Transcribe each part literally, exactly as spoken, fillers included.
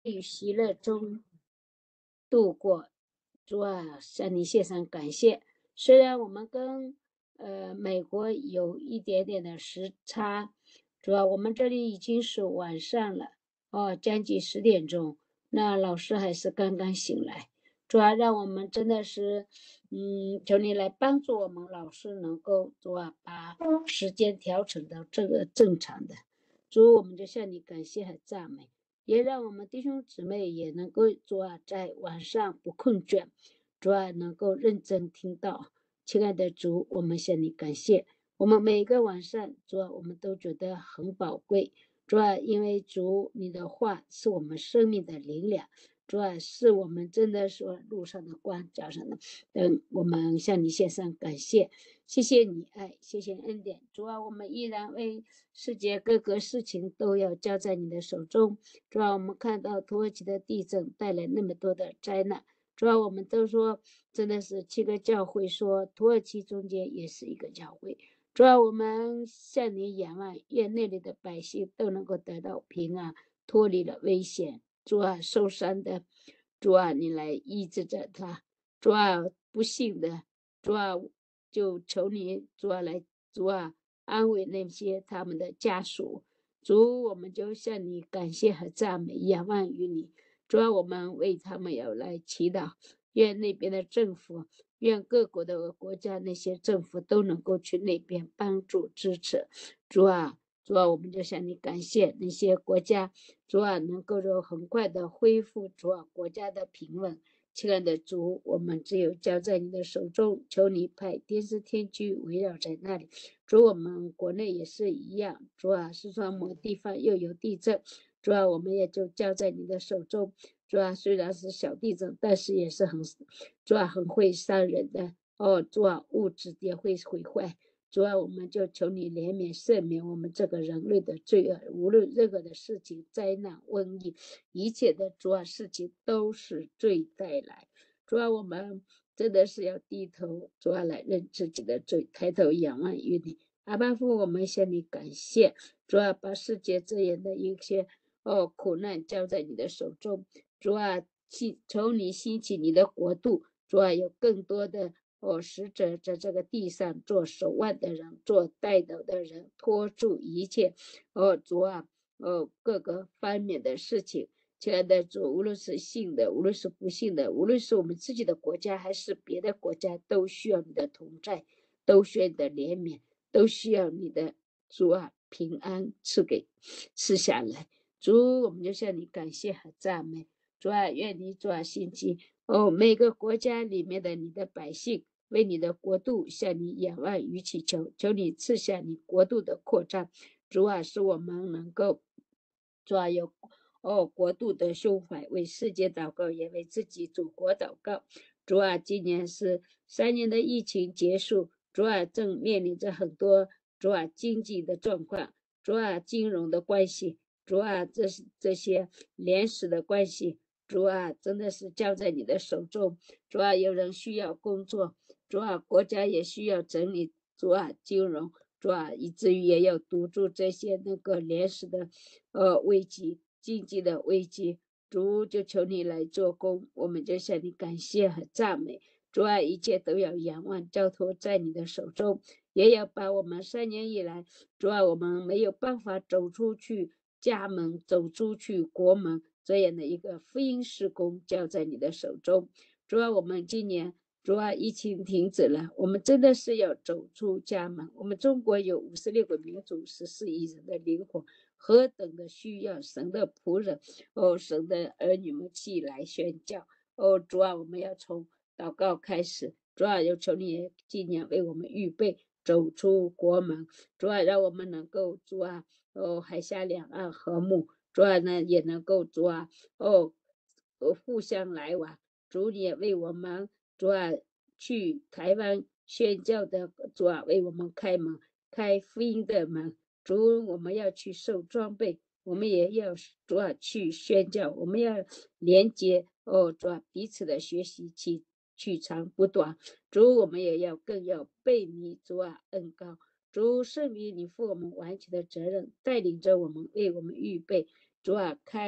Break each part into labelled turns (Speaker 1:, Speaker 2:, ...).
Speaker 1: 与喜乐中度过。主啊，向你献上感谢。虽然我们跟呃美国有一点点的时差，主啊，我们这里已经是晚上了，哦，将近十点钟，那老师还是刚刚醒来。主啊，让我们真的是，嗯，求你来帮助我们老师能够主啊把时间调整到这个正常的。主，我们就向你感谢和赞美。也让我们弟兄姊妹也能够主啊，在晚上不困倦，主啊能够认真听到。亲爱的主，我们向你感谢。我们每个晚上，主啊，我们都觉得很宝贵。主啊，因为主你的话是我们生命的灵粮，主啊，是我们真的是路上的光，脚上的灯。我们向你献上感谢，谢谢你爱，谢谢恩典。主啊，我们依然为世界各个事情都要交在你的手中。主要我们看到土耳其的地震带来那么多的灾难，主要我们都说真的是七个教会说土耳其中间也是一个教会。主要我们向你仰望，愿那里的百姓都能够得到平安，脱离了危险。主啊，受伤的，主啊，你来医治着他。主啊，不幸的，主啊，就求你，主啊来，主啊安慰那些他们的家属。主，我们就向你感谢和赞美，仰望于你。主要我们为他们要来祈祷，愿那边的政府，愿各国的国家那些政府都能够去那边帮助支持。主啊，主啊，我们就向你感谢那些国家，主啊能够就很快的恢复主啊国家的平稳。亲爱的主，我们只有交在你的手中，求你派电视天军围绕在那里。主，我们国内也是一样，主啊，四川某地方又有地震，主啊，我们也就交在你的手中。主啊，虽然是小地震，但是也是很，主啊，很会伤人的哦。主啊，物质也会毁坏。主啊，我们就求你怜悯赦免我们这个人类的罪恶，无论任何的事情、灾难、瘟疫，一切的主啊事情都是罪带来。主啊，我们真的是要低头，主啊来认自己的罪，抬头仰望于你。阿爸父，我们向你感谢，主啊，把世界这样的一些哦苦难交在你的手中。主啊，求你兴起你的国度，主啊，有更多的哦使者在这个地上做手腕的人，做带头的人，拖住一切哦主啊哦各个方面的事情。亲爱的主，无论是信的，无论是不信的，无论是我们自己的国家还是别的国家，都需要你的同在，都需要你的怜悯，都需要你的主啊平安赐给赐下来。主，我们就向你感谢和赞美。主啊，愿你主啊兴起哦每个国家里面的你的百姓，为你的国度向你仰望与祈求，求你赐下你国度的扩张。主啊，使我们能够主啊有哦，国度的胸怀，为世界祷告，也为自己祖国祷告。主啊，今年是三年的疫情结束，主啊正面临着很多主啊经济的状况，主啊金融的关系，主啊这是这些联实的关系，主啊真的是交在你的手中。主啊，有人需要工作，主啊国家也需要整理，主啊金融。主啊，以至于也要堵住这些那个联实的呃危机、经济的危机。主就求你来做工，我们就向你感谢和赞美。主啊，一切都要仰望交托在你的手中，也要把我们三年以来，主啊，我们没有办法走出去家门、走出去国门这样的一个福音事工交在你的手中。主啊，我们今年。主啊，疫情停止了，我们真的是要走出家门。我们中国有五十六个民族，十四亿人的灵魂，何等的需要神的仆人哦，神的儿女们起来宣教哦。主啊，我们要从祷告开始。主啊，要求你今年为我们预备走出国门。主啊，让我们能够主啊哦海峡两岸和睦。主啊呢也能够主啊哦哦互相来往。主也为我们。主啊，去台湾宣教的主啊，为我们开门，开福音的门。主，我们要去受装备，我们也要主啊去宣教，我们要连接哦，主啊彼此的学习，去取长补短。主，我们也要更要背你主啊恩高。主，圣灵，你负我们完全的责任，带领着我们，为我们预备。主啊，开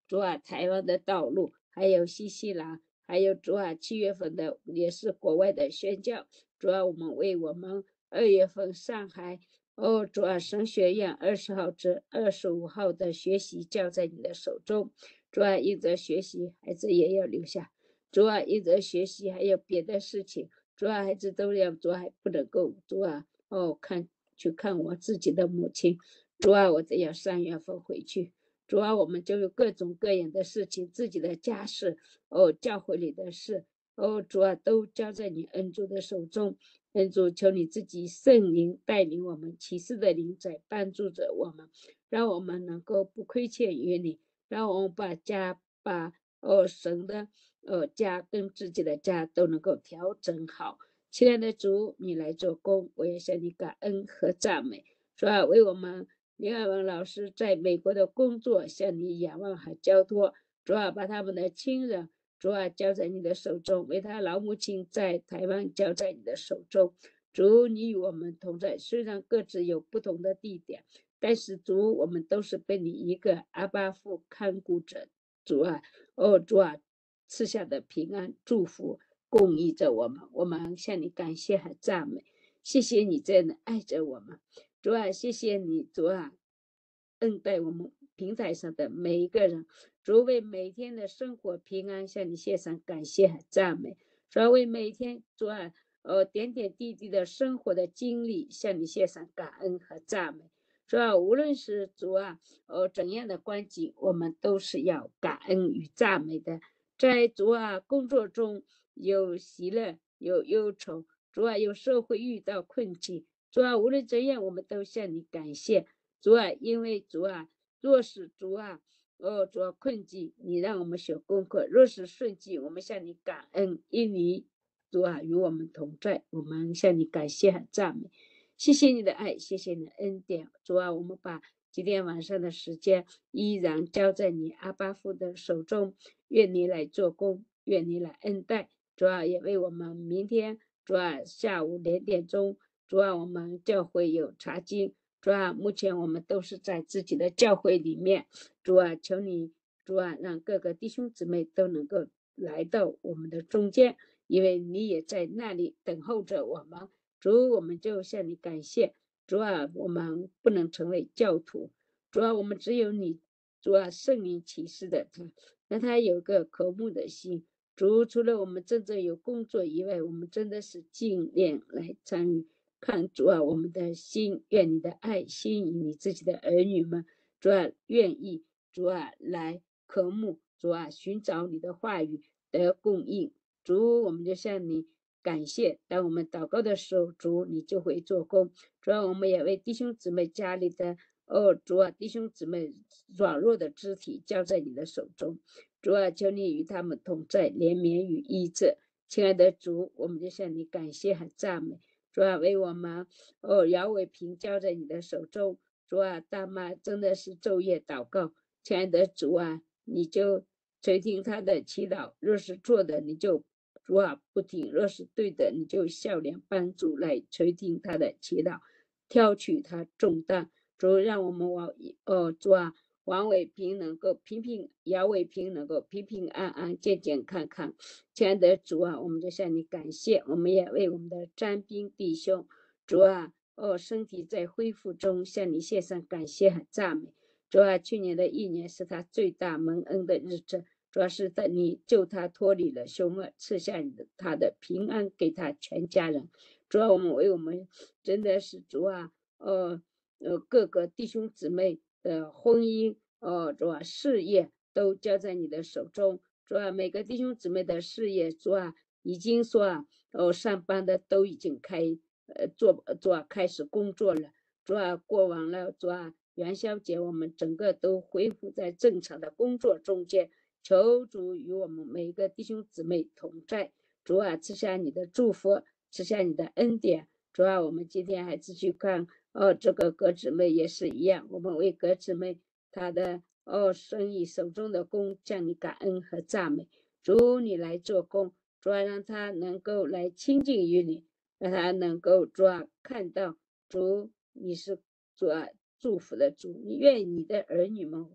Speaker 1: 主啊，台湾的道路，还有新西兰，还有主啊，七月份的也是国外的宣教。主啊，我们为我们二月份上海哦，主啊，神学院二十号至二十五号的学习交在你的手中。主啊，因着学习，孩子也要留下。主啊，因着学习还有别的事情，主啊，孩子都要，主啊，还不能够，主啊，哦，看去看我自己的母亲。主啊，我这要三月份回去。主啊，我们就有各种各样的事情，自己的家事，哦，教会里的事，哦，主啊，都交在你恩主的手中。恩主，求你自己圣灵带领我们，启示的灵在帮助着我们，让我们能够不亏欠于你，让我们把家把哦神的呃家跟自己的家都能够调整好。亲爱的主，你来做工，我也向你感恩和赞美。主啊，为我们林爱文老师在美国的工作向你仰望和交托。主啊，把他们的亲人，主啊，交在你的手中，为他老母亲在台湾交在你的手中。主，你与我们同在，虽然各自有不同的地点，但是主，我们都是被你一个阿爸父看顾着。主啊，哦，主啊，赐下的平安祝福供应着我们，我们向你感谢和赞美。谢谢你这样的爱着我们。主啊，谢谢你，主啊，恩待我们平台上的每一个人。主，为每天的生活平安向你献上感谢和赞美。主啊，为每天主啊，呃，点点滴滴的生活的经历向你献上感恩和赞美。主啊，无论是主啊，呃，怎样的关系，我们都是要感恩与赞美的。在主啊工作中有喜乐，有忧愁，主啊有时候会遇到困境。主啊，无论怎样，我们都向你感谢。主啊，因为主啊，若是主啊，哦，主啊困境，你让我们学功课；若是顺境，我们向你感恩，因你主啊与我们同在，我们向你感谢和赞美。谢谢你的爱，谢谢你的恩典。主啊，我们把今天晚上的时间依然交在你阿巴父的手中，愿你来做工，愿你来恩待。主啊，也为我们明天主啊下午两点钟，主啊我们教会有查经。主啊，目前我们都是在自己的教会里面。主啊，求你，主啊，让各个弟兄姊妹都能够来到我们的中间，因为你也在那里等候着我们。主，我们就向你感谢。主啊，我们不能成为教徒。主啊，我们只有你，主啊，圣灵启示的他，让他有个渴慕的心。主，除了我们真正有工作以外，我们真的是尽量来参与。看主啊，我们的心，愿你的爱吸引你自己的儿女们。主啊，愿意主啊来渴慕，主啊寻找你的话语的供应。主，我们就向你感谢。当我们祷告的时候，主你就会做工。主啊，我们也为弟兄姊妹家里的哦，主啊，弟兄姊妹软弱的肢体交在你的手中。主啊，求你与他们同在，怜悯与医治。亲爱的主，我们就向你感谢和赞美。主啊，为我们哦，姚伟平交在你的手中。主啊，大妈真的是昼夜祷告。亲爱的主啊，你就垂听他的祈祷。若是错的，你就主啊不听；若是对的，你就笑脸帮助来垂听他的祈祷，挑取他重担。主，让我们往哦，主啊，王伟平能够平平，姚伟平能够平平安安、健健康康。亲爱的主啊，我们就向你感谢。我们也为我们的詹兵弟兄，主啊，哦，身体在恢复中，向你献上感谢和赞美。主啊，去年的一年是他最大蒙恩的日子。主要是在你救他脱离了凶恶，赐下你的他的平安给他全家人。主啊，我们为我们真的是主啊，呃呃各个弟兄姊妹的婚姻，呃主啊事业都交在你的手中。主啊，每个弟兄姊妹的事业，主啊已经说啊，哦上班的都已经开呃做主啊开始工作了。主啊过完了主啊元宵节，我们整个都恢复在正常的工作中间。求主与我们每一个弟兄姊妹同在。主啊，赐下你的祝福，赐下你的恩典。主啊，我们今天还继续看哦，这个葛姊妹也是一样，我们为葛姊妹她的哦生意手中的工向你感恩和赞美。主，你来做工，主啊，让她能够来亲近于你，让她能够主啊看到主你是主啊祝福的主，你愿你的儿女们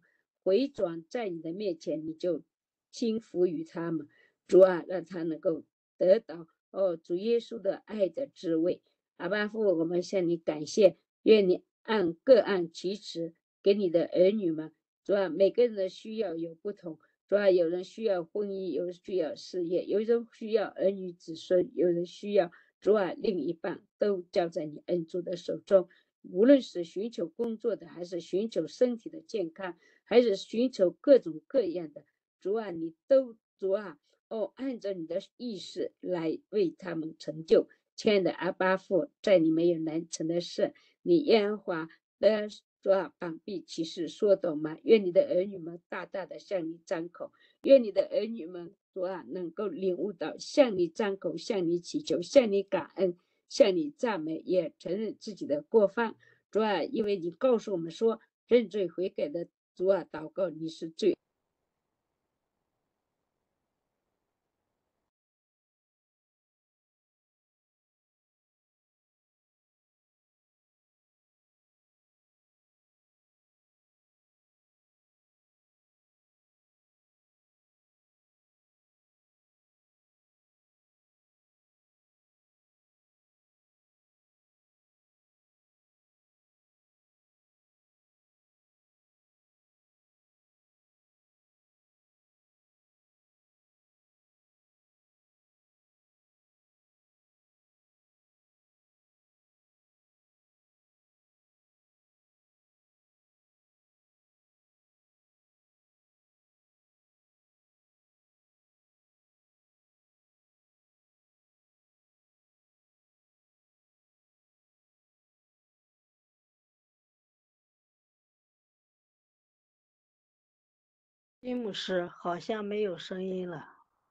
Speaker 1: 回转在你的面前，你就轻服于他们。主啊，让他能够得到哦主耶稣的爱的滋味。阿爸父，我们向你感谢，愿你按各按其职给你的儿女们。主啊，每个人的需要有不同。主啊，有人需要婚姻，有人需要事业，有人需要儿女子孙，有人需要主啊另一半，都交在你恩主的手中。无论是寻求工作的，还是寻求身体的健康，还是寻求各种各样的，主啊，你都主啊哦，按照你的意识来为他们成就。亲爱的阿爸父，在你没有难成的事，你耶和华的主啊，膀臂其实说懂吗？愿你的儿女们大大的向你张口，愿你的儿女们主啊能够领悟到向你张口，向你祈求，向你感恩，向你赞美，也承认自己的过犯。主啊，因为你告诉我们说，认罪悔改的主啊，祷告你是最。
Speaker 2: 金牧师好像没有声音了。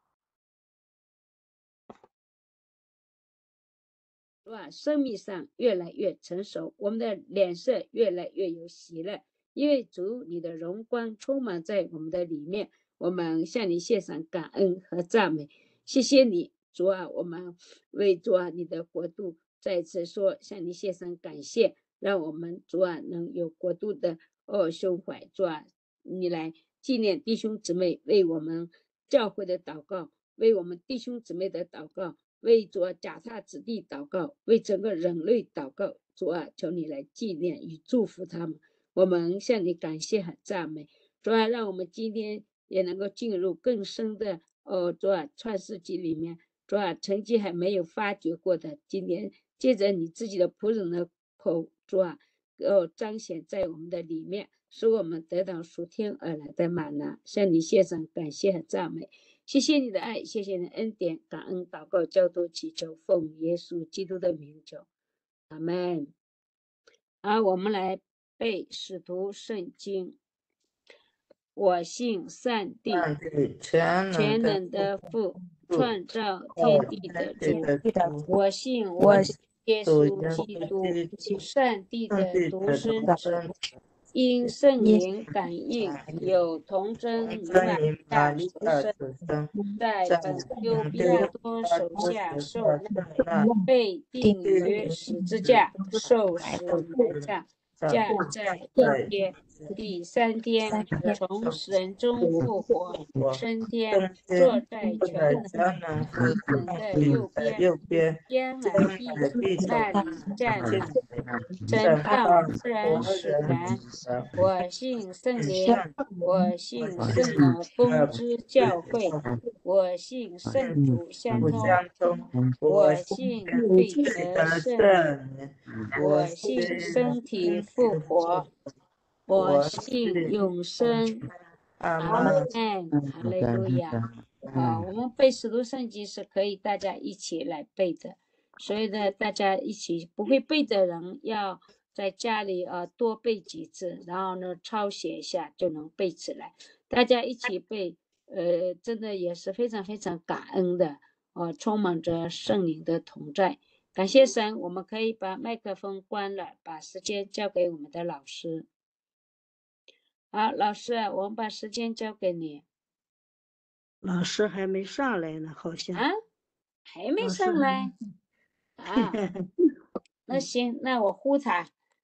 Speaker 1: 是吧？生命上越来越成熟，我们的脸色越来越有喜乐，因为主你的荣光充满在我们的里面。我们向你献上感恩和赞美，谢谢你，主啊！我们为主啊你的国度再次说向你献上感谢，让我们主啊能有国度的哦胸怀。主啊，你来纪念弟兄姊妹为我们教会的祷告，为我们弟兄姊妹的祷告，为主啊脚踏子地祷告，为整个人类祷告。主啊，求你来纪念与祝福他们。我们向你感谢和赞美。主啊，让我们今天也能够进入更深的哦，主啊创世纪里面，主啊曾经还没有发觉过的，今天借着你自己的仆人的口，主啊哦彰显在我们的里面，使我们得到属天而来的玛拿。向你献上感谢和赞美。谢谢你的爱，谢谢你的恩典，感恩祷告交托祈求，奉耶稣基督的名求，阿门。好，我们来背使徒圣经。我信上帝，全能的父，创造天地的主。我信我主耶稣基督，上帝的独生子，因圣灵感应，有童真尼玛亚出生，在本丢比拉多手下受难，被钉于十字架，受死埋葬，架在阴间。第三天从死人中复活，升天，坐在全能父神的右边，将来必那里站立，审判活人死人。我信圣灵，我信圣母公之教会，我信圣主相通，我信对得圣灵，我信身体复活，我信永生。阿门，哈利路亚。啊，我们背使徒圣经是可以大家一起来背的，所以呢，大家一起不会背的人要在家里啊多背几次，然后呢抄写一下就能背起来。大家一起背，呃，真的也是非常非常感恩的，啊，充满着圣灵的同在。感谢神，我们可以把麦克风关了，把时间交给我们的老师。好，老师，我们把时间交给你。
Speaker 2: 老师还没上来呢，好像。
Speaker 1: 啊，还没上来啊？那行，那我呼他。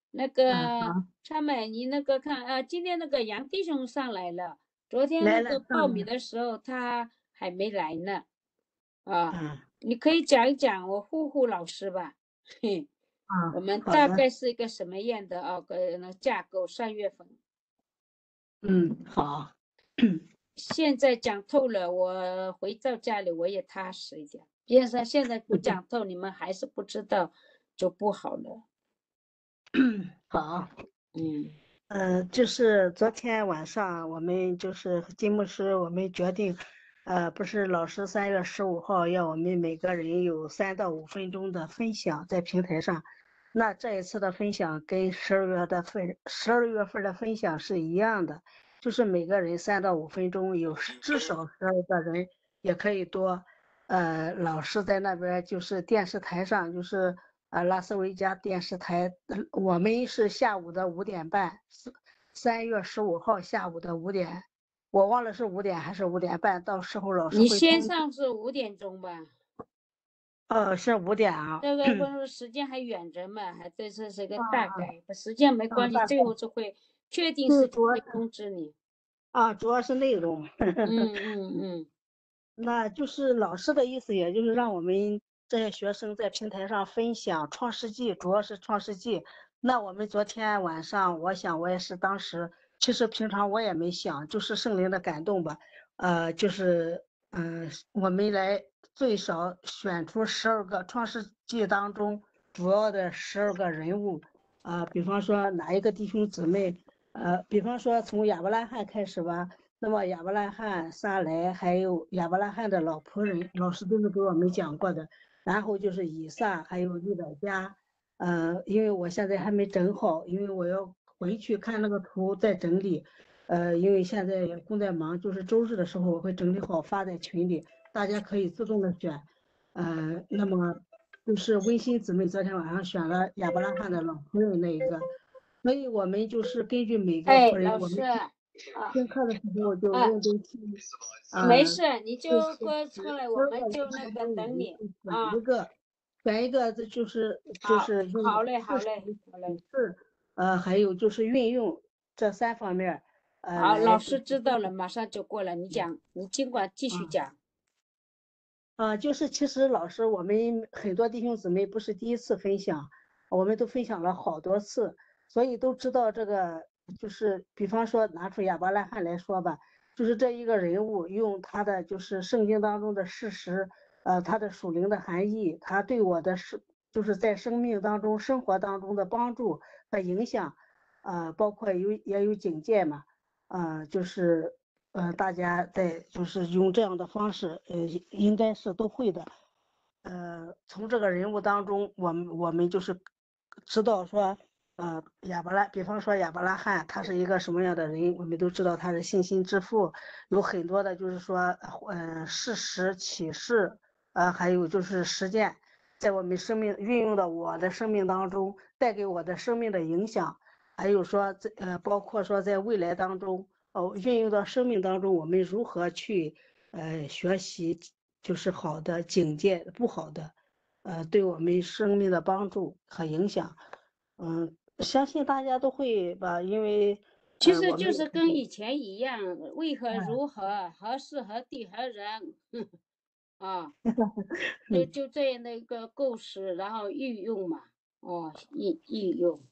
Speaker 1: 那
Speaker 2: 嗯，
Speaker 1: 个
Speaker 2: 好，
Speaker 1: 昌美，你那个看啊，今天那个杨弟兄上来了，昨天那
Speaker 2: 来了，
Speaker 1: 个报名
Speaker 2: 上来了，
Speaker 1: 的时候他还没来呢。啊，
Speaker 2: 嗯，
Speaker 1: 你可以讲一讲，我唬唬老师吧。嘿，
Speaker 2: 啊，
Speaker 1: 我们
Speaker 2: 好的，
Speaker 1: 大概是一个什么样的啊？个那架构？三月份，
Speaker 2: 嗯，好，
Speaker 1: 现在讲透了，我回到家里我也踏实一点。别说现在不讲透，你们还是不知道，就不好了。
Speaker 2: 好。
Speaker 1: 嗯，
Speaker 2: 呃，就是昨天晚上我们就是和金牧师，我们决定，呃，不是老师三月十五号要我们每个人有三到五分钟的分享在平台上，那这一次的分享跟十二月的分十二月份的分享是一样的，就是每个人三到五分钟，有至少十二个人，也可以多。呃，老师在那边就是电视台上就是。呃，拉斯维加电视台，呃我们是下午的五点半，三三月十五号下午的五点，我忘了是五点还是五点半，到时候老师
Speaker 1: 你
Speaker 2: 会通知。
Speaker 1: 线上是五点钟吧？
Speaker 2: 呃，是五点啊。
Speaker 1: 这个不是时间还远着嘛？还这是是个
Speaker 2: 啊
Speaker 1: 大概，时间没
Speaker 2: 啊，
Speaker 1: 关系，
Speaker 2: 大概
Speaker 1: 最后就会确定
Speaker 2: 对，
Speaker 1: 时间会
Speaker 2: 主要是
Speaker 1: 通知你。
Speaker 2: 啊，主要是内容。
Speaker 1: 嗯嗯嗯。
Speaker 2: 那就是老师的意思，也就是让我们这些学生在平台上分享《创世纪》，主要是《创世纪》。那我们昨天晚上，我想我也是当时，其实平常我也没想，就是圣灵的感动吧。呃，就是嗯、我们来最少选出十二个《创世纪》当中主要的十二个人物。啊、比方说哪一个弟兄姊妹，呃，比方说从亚伯拉罕开始吧。那么亚伯拉罕、撒莱，还有亚伯拉罕的老仆人，老师都是给我们讲过的。然后就是以撒，还有利百加。呃，因为我现在还没整好，因为我要回去看那个图再整理。呃，因为现在也正在忙，就是周日的时候我会整理好发在群里，大家可以自动的选。呃，那么就是温馨姊妹昨天晚上选了亚伯拉罕的老仆人那一个，所以我们就是根据每个
Speaker 1: 哎，
Speaker 2: 仆人，
Speaker 1: 老师，
Speaker 2: 我们
Speaker 1: 啊
Speaker 2: 听课的时候就
Speaker 1: 啊，
Speaker 2: 认真听。呃，
Speaker 1: 没事，你
Speaker 2: 就是
Speaker 1: 就过
Speaker 2: 十
Speaker 1: 出来，我
Speaker 2: 十个
Speaker 1: 们就那个
Speaker 2: 人当中，我
Speaker 1: 等你
Speaker 2: 们是选
Speaker 1: 啊。
Speaker 2: 一个，选一个，这就是就
Speaker 1: 好，
Speaker 2: 是用
Speaker 1: 好嘞，好
Speaker 2: 事实、
Speaker 1: 嘞，好嘞。
Speaker 2: 启示，呃，还有就是运用这三方面儿，呃，
Speaker 1: 好，
Speaker 2: 来就是
Speaker 1: 老师知道了，马上就过来。你讲，你尽管继续
Speaker 2: 啊。
Speaker 1: 讲。
Speaker 2: 啊，就是其实老师，我们很多弟兄姊妹不是第一次分享，我们都分享了好多次，所以都知道这个就是，比方说拿出亚伯拉罕来说吧，就是这一个人物用他的就是圣经当中的事实，呃，他的属灵的含义，他对我的生就是在生命当中、生活当中的帮助和影响，呃，包括有也有警戒嘛。呃，就是呃，大家在就是用这样的方式，呃，应该是都会的。呃，从这个人物当中，我们我们就是知道说，呃，亚伯拉，比方说亚伯拉罕，他是一个什么样的人，我们都知道他是信心之父，有很多的就是说，呃，事实启示，呃，还有就是实践，在我们生命运用到我的生命当中，带给我的生命的影响。还有说在呃，包括说在未来当中，哦，运用到生命当中，我们如何去呃学习，就是好的警戒，不好的，呃，对我们生命的帮助和影响。嗯，相信大家都会吧，因为呃，
Speaker 1: 其实
Speaker 2: 我们也
Speaker 1: 就是跟以前一样，为何
Speaker 2: 嗯
Speaker 1: 如何，何事何地何人，啊，就
Speaker 2: 嗯
Speaker 1: 就这样的一个构思，然后运用嘛。哦，应应用。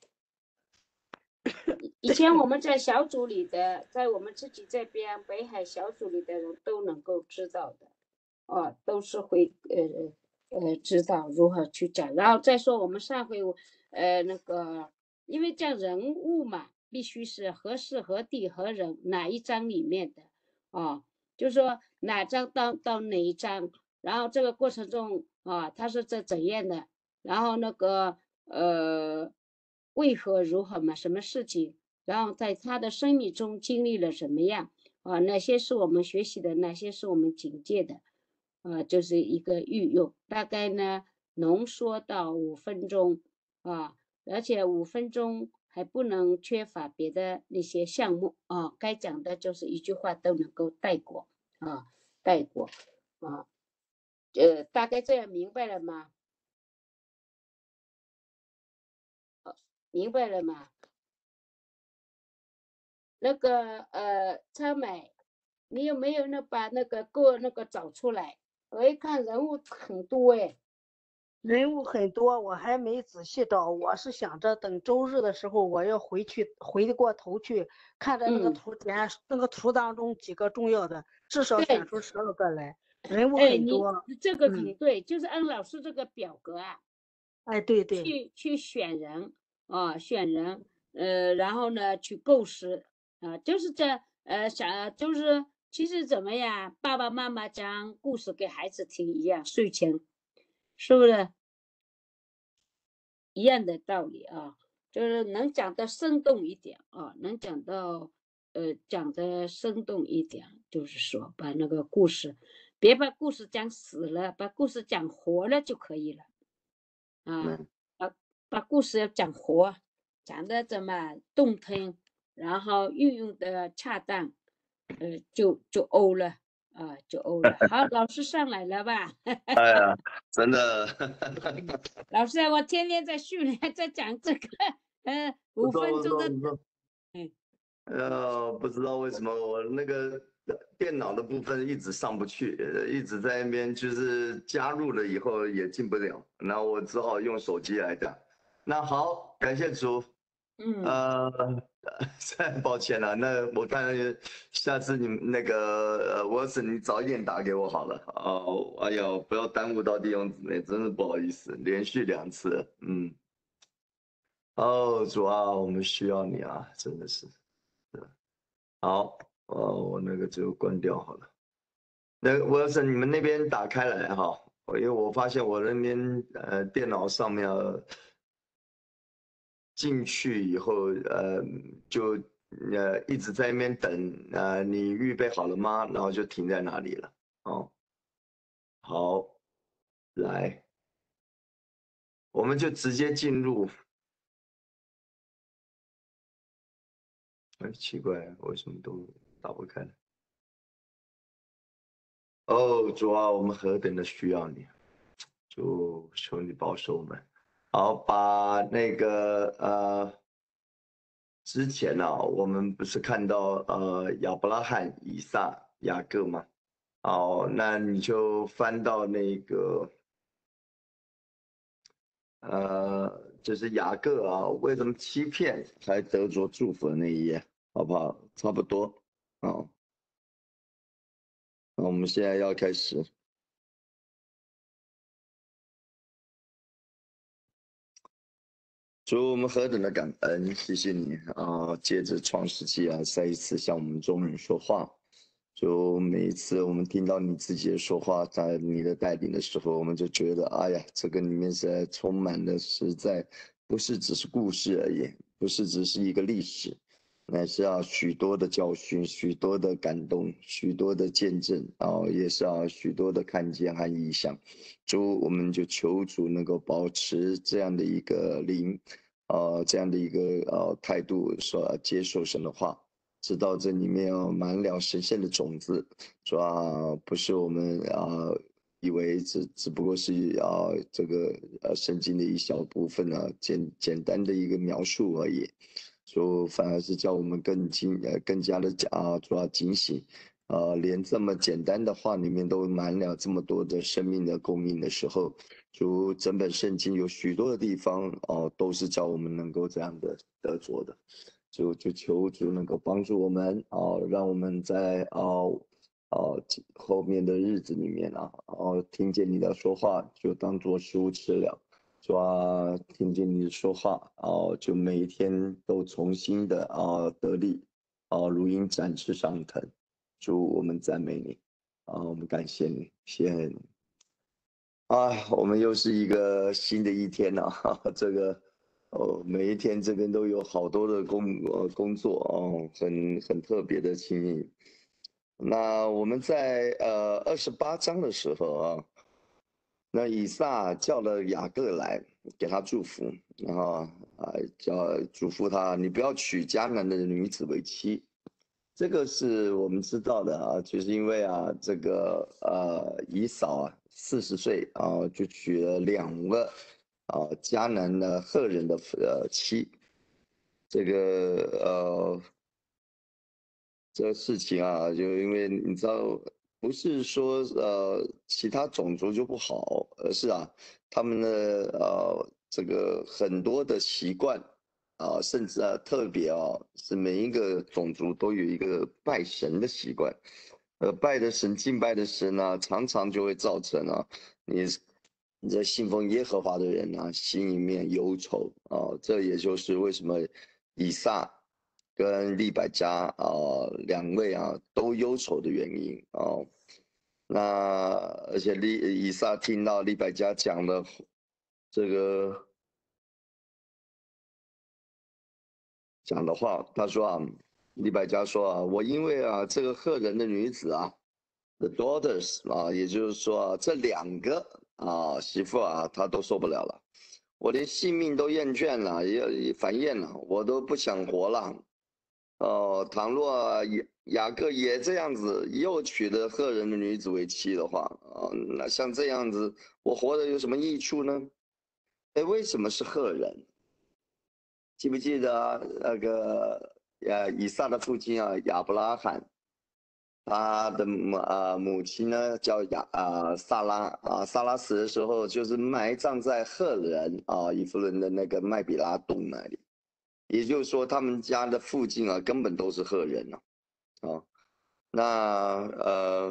Speaker 1: 以前我们在小组里的，在我们自己这边北海小组里的人都能够知道的。哦，都是会呃呃知道如何去讲。然后再说我们上回呃那个，因为讲人物嘛，必须是何事何地何人哪一章里面的。哦，就是说哪章到到哪一章，然后这个过程中啊，他是怎怎样的，然后那个呃为何如何嘛，什么事情，然后在他的生命中经历了什么样啊，哪些是我们学习的，哪些是我们警戒的。呃，就是一个御用，大概呢浓缩到五分钟啊，而且五分钟还不能缺乏别的那些项目啊，该讲的就是一句话都能够带过啊，带过啊，呃，大概这样明白了吗？ 明白了吗？那个呃，超美，你有没有那把那个歌那个找出来？我一看人物很多哎。
Speaker 2: 人物很多，我还没仔细找。我是想着等周日的时候，我要回去回过头去看着那个
Speaker 1: 嗯，
Speaker 2: 图点，那个图当中几个重要的，至少选
Speaker 1: 对，
Speaker 2: 出十二个来。人物
Speaker 1: 哎，你
Speaker 2: 很多，
Speaker 1: 这个
Speaker 2: 嗯，
Speaker 1: 很对，就是按老师这个表格啊，
Speaker 2: 哎，对对，
Speaker 1: 去去选人啊，选人，呃，然后呢去构思啊，就是这呃想就是其实怎么呀，爸爸妈妈讲故事给孩子听一样，睡前是不是一样的道理啊？就是能讲的生动一点啊，能讲到呃讲的生动一点，就是说把那个故事，别把故事讲死了，把故事讲活了就可以了。啊，
Speaker 2: 嗯，
Speaker 1: 把把故事要讲活，讲的怎么动听，然后运用的恰当，呃，就就欧了啊，就欧了。好，老师上来了吧？
Speaker 3: 哎呀，真的，
Speaker 1: 老师啊，我天天在训练，在讲这个，呃，五
Speaker 3: 不错不
Speaker 1: 分钟的，
Speaker 3: 错不错。
Speaker 1: 嗯，
Speaker 3: 呃，不知道为什么我那个电脑的部分一直上不去，呃一直在那边就是加入了以后也进不了，那我只好用手机来打。那好，感谢主。
Speaker 1: 嗯，
Speaker 3: 呃，太抱歉了，那我当然下次你们那个呃，我是你早一点打给我好了。哦，哎呀，不要耽误到弟兄姊妹，真是不好意思，连续两次，嗯。哦，主啊，我们需要你啊，真的是。好，呃，我那个就关掉好了。那我要是你们那边打开来哈，因为我发现我那边呃电脑上面呃进去以后，呃，就呃一直在那边等，呃，你预备好了吗？然后就停在那里了。哦，好，来，我们就直接进入。哎，奇怪，为什么都打不开呢？哦，主啊，我们何等的需要你，就求你保守我们。好，把那个呃，之前呢、我们不是看到呃亚伯拉罕、以撒、雅各吗？哦，那你就翻到那个呃，就是雅各啊，为什么欺骗才得着祝福的那一页，好不好？差不多。哦，那我们现在要开始。主，我们何等的感恩，谢谢你啊！借着创世纪啊，再一次向我们众人说话。就每一次我们听到你自己的说话，在你的带领的时候，我们就觉得，哎呀，这个里面实在充满了实在，不是只是故事而已，不是只是一个历史，乃是啊许多的教训，许多的感动，许多的见证，然后也是啊许多的看见和意象。主，我们就求主能够保持这样的一个灵，呃，这样的一个呃态度，说接受神的话，知道这里面要满了神圣的种子，说啊，不是我们啊以为只只不过是啊这个呃圣经的一小部分呢，简简单的一个描述而已，说反而是叫我们更精呃更加的啊主要警醒。呃，连这么简单的话里面都满了这么多的生命的供应的时候，就整本圣经有许多的地方哦、都是叫我们能够这样的得着的，就就求主能够帮助我们哦、让我们在哦哦、后面的日子里面啊，哦、听见你的说话就当做食物吃了，说啊听见你的说话哦、就每一天都重新的啊、得力哦、如鹰展翅上腾。主，我们赞美你啊，我们感谢你，谢谢你啊！我们又是一个新的一天了，哈哈，这个哦，每一天这边都有好多的工呃工作哦，很很特别的情形。那我们在呃二十八章的时候啊，那以撒叫了雅各来给他祝福，然后啊叫嘱咐他，你不要娶迦南的女子为妻。这个是我们知道的啊，就是因为啊，这个呃，以扫啊，四十岁啊，就娶了两个啊迦南的赫人的呃妻这个呃，这个事情啊，就因为你知道，不是说呃其他种族就不好，而是啊他们的呃这个很多的习惯啊，甚至啊特别啊是每一个种族都有一个拜神的习惯，呃拜的神敬拜的神呢、常常就会造成啊你你这信奉耶和华的人啊心里面忧愁啊，这也就是为什么以撒。跟利百加啊两位啊都忧愁的原因啊。那而且利以撒听到利百加讲的这个讲的话，他说啊，利百加说啊，我因为啊这个赫人的女子啊，the daughters 啊，也就是说啊这两个啊媳妇啊，他都受不了了，我连性命都厌倦了，也也烦厌了，我都不想活了。哦，倘若雅雅各也这样子，又娶了赫人的女子为妻的话，啊，那像这样子，我活着有什么益处呢？哎，为什么是赫人？记不记得啊那个呃以撒的父亲啊亚伯拉罕，他的母啊母亲呢叫亚啊萨拉啊，萨拉死的时候就是埋葬在赫人啊以弗伦的那个麦比拉洞那里，也就是说他们家的附近啊根本都是赫人啊。啊，那呃，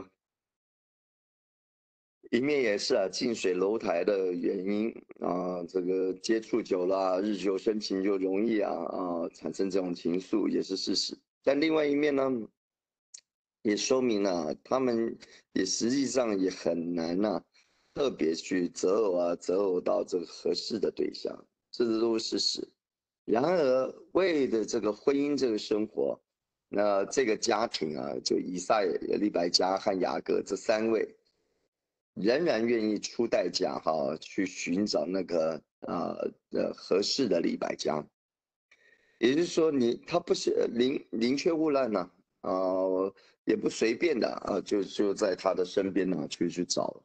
Speaker 3: 一面也是啊，近水楼台的原因啊，这个接触久了，日久生情就容易啊啊产生这种情愫，也是事实。但另外一面呢，也说明了他们也实际上也很难呐、特别去择偶啊，择偶到这个合适的对象，这都是事实。然而，为的这个婚姻这个生活，那这个家庭啊，就以赛、利百加和雅各这三位，仍然愿意出代价哈，去寻找那个啊呃合适的利百加。也就是说你，他不是宁宁缺毋滥呢，啊、呃，也不随便的啊，就就在他的身边呢去去找。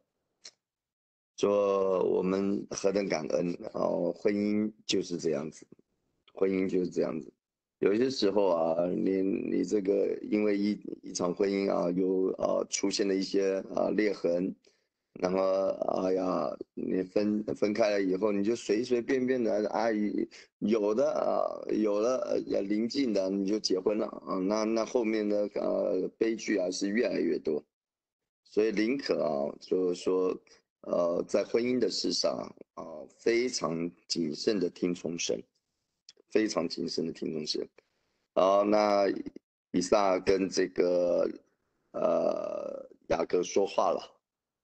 Speaker 3: 说我们何等感恩哦，婚姻就是这样子，婚姻就是这样子。有些时候啊，你你这个因为一一场婚姻啊，有啊出现了一些啊裂痕，那么哎呀，你分分开了以后，你就随随便便的啊，有的啊有了呃临近的你就结婚了啊，那那后面的呃悲剧啊是越来越多。所以宁可啊，就是说，呃，在婚姻的事上啊，非常谨慎的听从神，非常谨慎的听从神。啊，那以撒跟这个呃雅各说话了，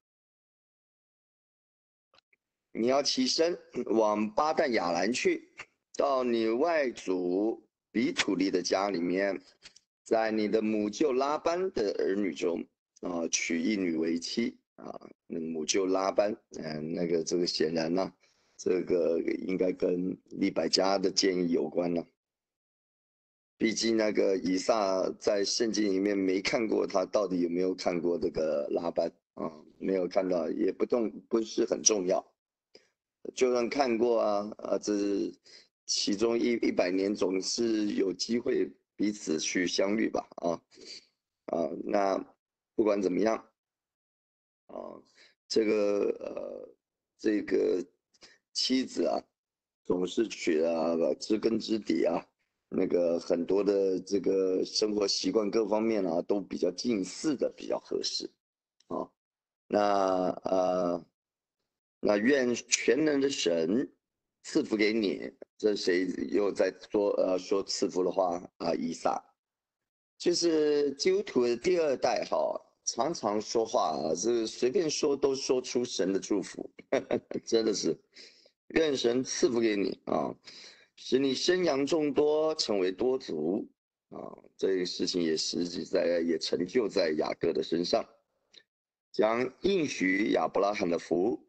Speaker 3: 你要起身往巴旦亚兰去，到你外祖比土利的家里面，在你的母舅拉班的儿女中啊，娶一女为妻啊。那母舅拉班，嗯，那个这个显然呢、这个应该跟利百加的建议有关了。毕竟那个以撒在圣经里面没看过他到底有没有看过这个拉班啊，没有看到也不重不是很重要。就算看过啊，啊，这其中一一百年总是有机会彼此去相遇吧，啊啊，那不管怎么样啊，这个呃这个妻子啊，总是娶了知根知底啊，那个很多的这个生活习惯各方面啊都比较近似的，比较合适啊。那呃。那愿全能的神赐福给你。这谁又在说呃说赐福的话啊？以撒就是基督徒的第二代哈，常常说话啊，这随便说都说出神的祝福，真的是愿神赐福给你啊，使你生养众多，成为多族啊。这个事情也实际在也成就在雅各的身上，将应许亚伯拉罕的福。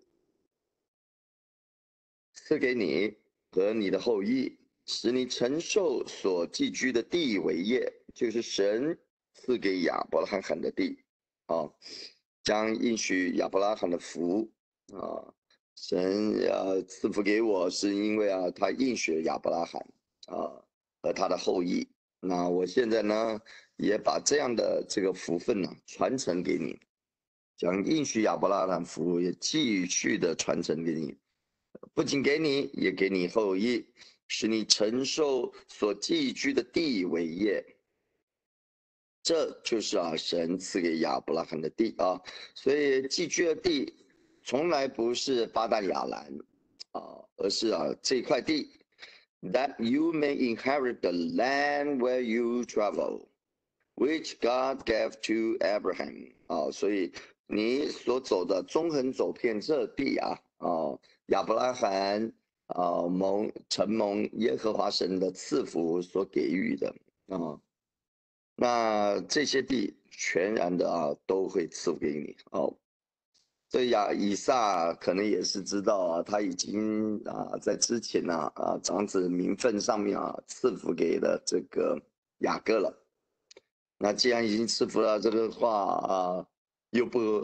Speaker 3: 赐给你和你的后裔，使你承受所寄居的地为业，就是神赐给亚伯拉罕的地啊，将应许亚伯拉罕的福啊，神啊赐福给我，是因为啊他应许亚伯拉罕啊， 和他的后裔。那我现在呢，也把这样的这个福分呢传承给你，将应许亚伯拉罕福也继续的传承给你，不仅给你，也给你后裔，使你承受所寄居的地为业。这就是啊，神赐给亚伯拉罕的地啊，所以寄居的地从来不是巴旦亚兰啊，而是啊这块地 ，that you may inherit the land where you travel, which God gave to Abraham 啊，所以你所走的纵横走遍这地啊，啊亚伯拉罕啊蒙承蒙耶和华神的赐福所给予的啊。那这些地全然的啊都会赐给你哦。这亚以撒可能也是知道啊，他已经啊在之前呢 啊, 啊长子名分上面啊赐福给了这个雅各了。那既然已经赐福了这个话啊，又不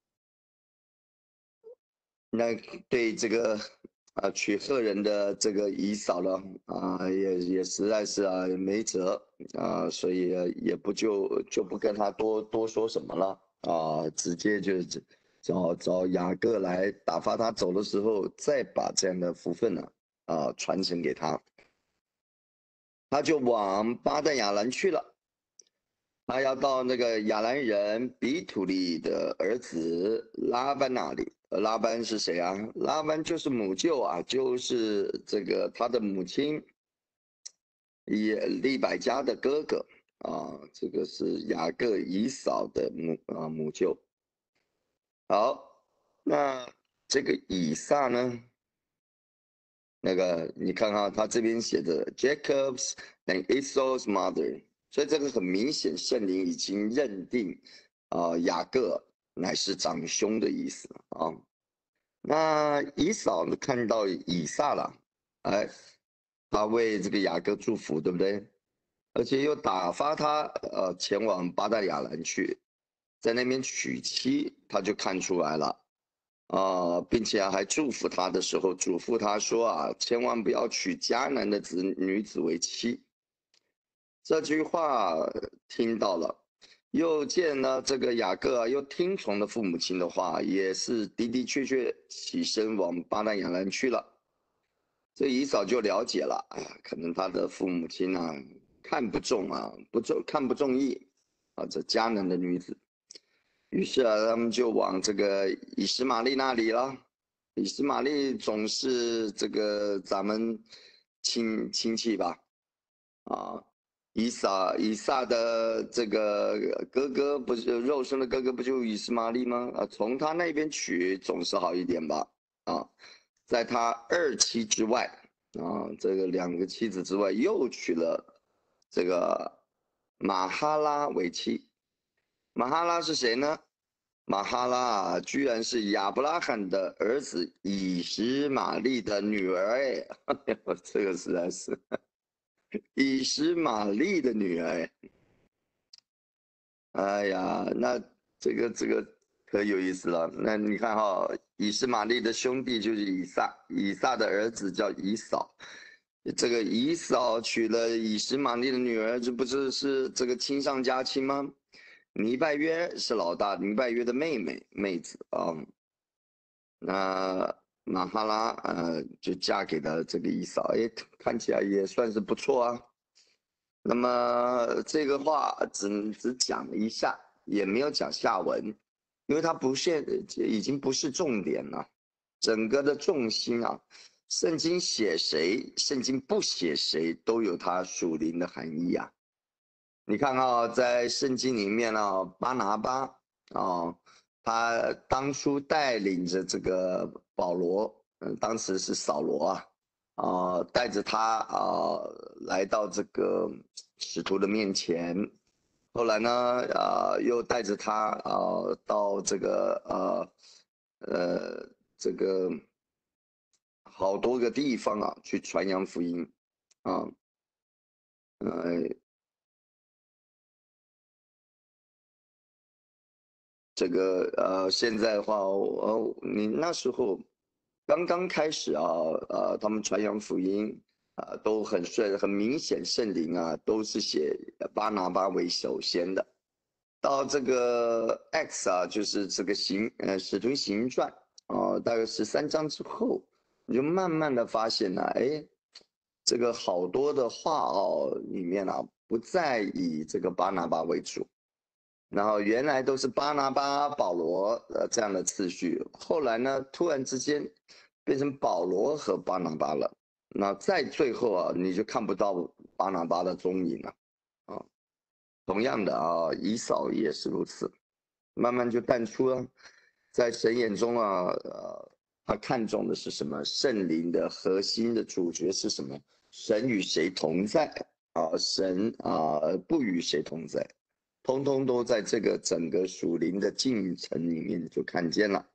Speaker 3: 那对这个啊娶赫人的这个以扫呢啊也也实在是啊没辙啊，所以也不就就不跟他多多说什么了啊，直接就找找雅各来打发他走的时候，再把这样的福分呢啊传承给他，他就往巴旦亚兰去了。他要到那个亚兰人比土利的儿子拉班那里。拉班是谁啊？拉班就是母舅啊，就是这个他的母亲以利百加的哥哥啊，这个是雅各以扫的母啊母舅。好，那这个以撒呢？那个你看看他这边写的 Jacob's and Esau's mother。所以这个很明显，圣灵已经认定，啊、呃，雅各乃是长兄的意思啊。那以扫看到以撒了，哎，他为这个雅各祝福，对不对？而且又打发他呃前往巴旦亚兰去，在那边娶妻，他就看出来了，啊、呃，并且还祝福他的时候，嘱咐他说啊，千万不要娶迦南的子女子为妻。这句话听到了，又见了这个雅各啊，又听从了父母亲的话，也是的的确确起身往巴旦亚兰去了。这以扫就了解了，哎呀，可能他的父母亲啊看不中啊，不中看不中意啊这迦南的女子，于是啊，他们就往这个以实玛利那里了。以实玛利总是这个咱们亲亲戚吧，啊。以撒以撒的这个哥哥不是肉身的哥哥，不就以实玛利吗？啊，从他那边娶总是好一点吧？啊，在他二妻之外，啊，这个两个妻子之外，又娶了这个马哈拉为妻。马哈拉是谁呢？马哈拉居然是亚伯拉罕的儿子以实玛利的女儿哎，这个实在是。以实玛利的女儿，哎呀，那这个这个可有意思了。那你看哈，以实玛利的兄弟就是以撒，以撒的儿子叫以扫。这个以扫娶了以实玛利的女儿，这不是是这个亲上加亲吗？尼拜约是老大，尼拜约的妹妹妹子啊。那马哈拉呃就嫁给了这个以扫，哎，看起来也算是不错啊。那么这个话只只讲了一下，也没有讲下文，因为它不现已经不是重点了。整个的重心啊，圣经写谁，圣经不写谁，都有它属灵的含义啊。你看啊，在圣经里面啊，巴拿巴啊，他当初带领着这个保罗，嗯，当时是扫罗啊。啊、呃，带着他啊、呃、来到这个使徒的面前，后来呢，啊、呃、又带着他啊、呃、到这个呃呃这个好多个地方啊去传扬福音啊，呃这个呃现在的话，呃你那时候刚刚开始啊，呃他们传扬福音。 啊，都很顺，很明显圣灵啊都是写巴拿巴为首先的。到这个 X 啊，就是这个行呃使徒行传啊，大概十三章之后，你就慢慢的发现呢、啊，哎，这个好多的话哦里面啊，不再以这个巴拿巴为主，然后原来都是巴拿巴、保罗呃这样的次序，后来呢，突然之间变成保罗和巴拿巴了，那在最后啊，你就看不到巴拿巴的踪影了啊。同样的啊，以扫也是如此，慢慢就淡出了。在神眼中啊，呃，他看重的是什么？圣灵的核心的主角是什么？神与谁同在啊？神啊，不与谁同在？通通都在这个整个属灵的进程里面就看见了。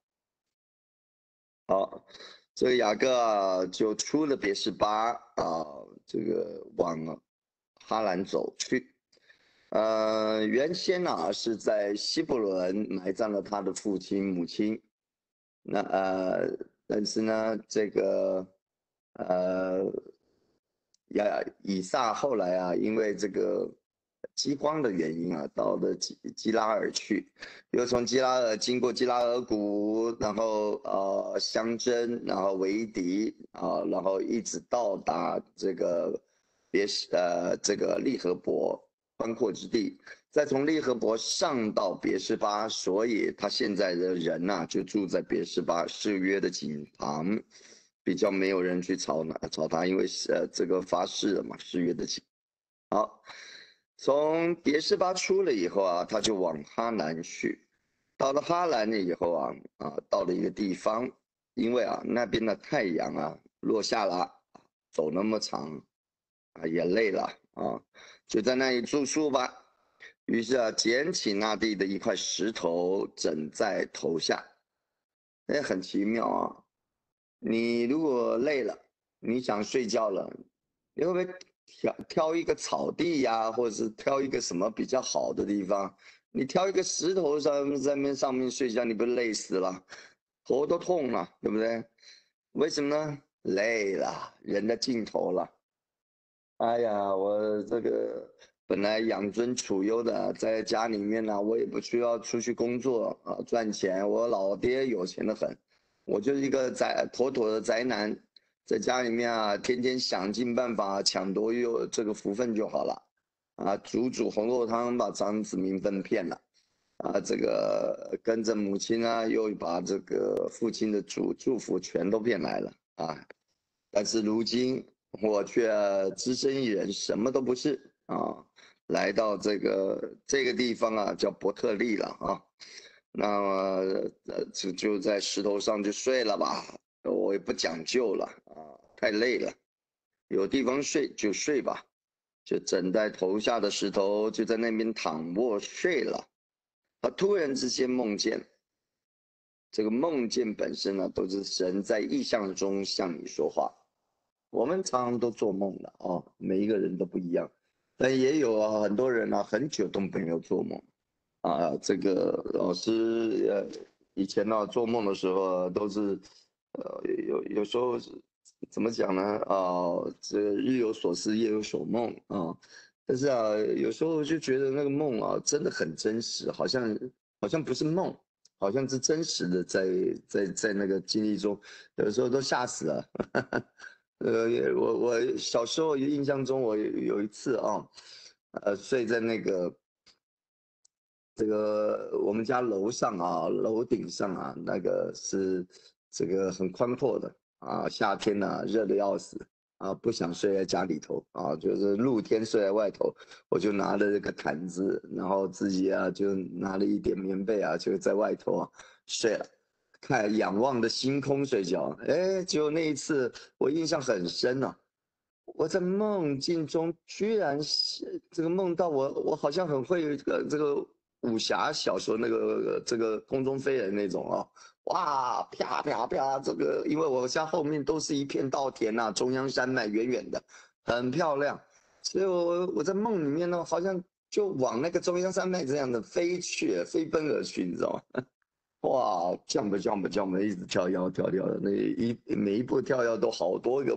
Speaker 3: 好，这个雅各啊就出了别是巴啊，这个往哈兰走去。呃，原先呢、啊、是在希伯伦埋葬了他的父亲母亲，那呃，但是呢，这个呃，亚以撒后来啊，因为这个饥荒的原因啊，到了基基拉尔去，又从基拉尔经过基拉尔谷，然后呃相争，然后为敌啊，然后一直到达这个别是呃这个利和伯宽阔之地。再从利和伯上到别是巴，所以他现在的人呐、啊，就住在别是巴誓约的井旁，比较没有人去吵呢吵他，因为是呃这个发誓了嘛，誓约的井。好，从别是巴出了以后啊，他就往哈南去，到了哈兰了以后啊啊，到了一个地方，因为啊那边的太阳啊落下了，走那么长啊也累了啊，就在那里住宿吧。于是啊，捡起那地的一块石头，枕在头下。哎，很奇妙啊！你如果累了，你想睡觉了，你会不会挑挑一个草地呀，或者是挑一个什么比较好的地方？你挑一个石头上在那上面睡觉，你不累死了，头都痛了，对不对？为什么呢？累了，人的尽头了。哎呀，我这个本来养尊处优的，在家里面呢，我也不需要出去工作啊赚钱。我老爹有钱的很，我就是一个宅妥妥的宅男，在家里面啊，天天想尽办法抢夺有这个福分就好了，啊，煮煮红豆汤把长子名分骗了，啊，这个跟着母亲啊，又把这个父亲的祝祝福全都骗来了啊。但是如今我却只身一人，什么都不是啊！来到这个这个地方啊，叫伯特利了啊。那么呃，就就在石头上就睡了吧，我也不讲究了啊，太累了，有地方睡就睡吧，就枕在头下的石头，就在那边躺卧睡了。他突然之间梦见，这个梦见本身呢，都是神在意象中向你说话。我们常常都做梦的哦，每一个人都不一样，但也有啊，很多人啊，很久都没有做梦啊。这个老师呃，以前呢、啊、做梦的时候都是，呃，有有时候是怎么讲呢？啊，这日有所思，夜有所梦啊。但是啊，有时候就觉得那个梦啊，真的很真实，好像好像不是梦，好像是真实的在，在在在那个经历中，有时候都吓死了。呃，我我小时候印象中，我有一次啊，呃，睡在那个这个我们家楼上啊，楼顶上啊，那个是这个很宽阔的啊，夏天呢、啊、热得要死啊，不想睡在家里头啊，就是露天睡在外头，我就拿着这个毯子，然后自己啊就拿了一点棉被啊，就在外头啊睡了。看仰望的星空睡觉，哎，就那一次我印象很深啊。我在梦境中居然是这个梦到我，我好像很会这个这个武侠小说那个这个空中飞人那种啊，哇，啪啪啪，这个因为我家后面都是一片稻田呐、啊，中央山脉远远的，很漂亮，所以我我在梦里面呢，好像就往那个中央山脉这样的飞去，飞奔而去，你知道吗？哇，jump jump jump，一直跳跃跳跃的，那一每一步跳跃都好多个吧，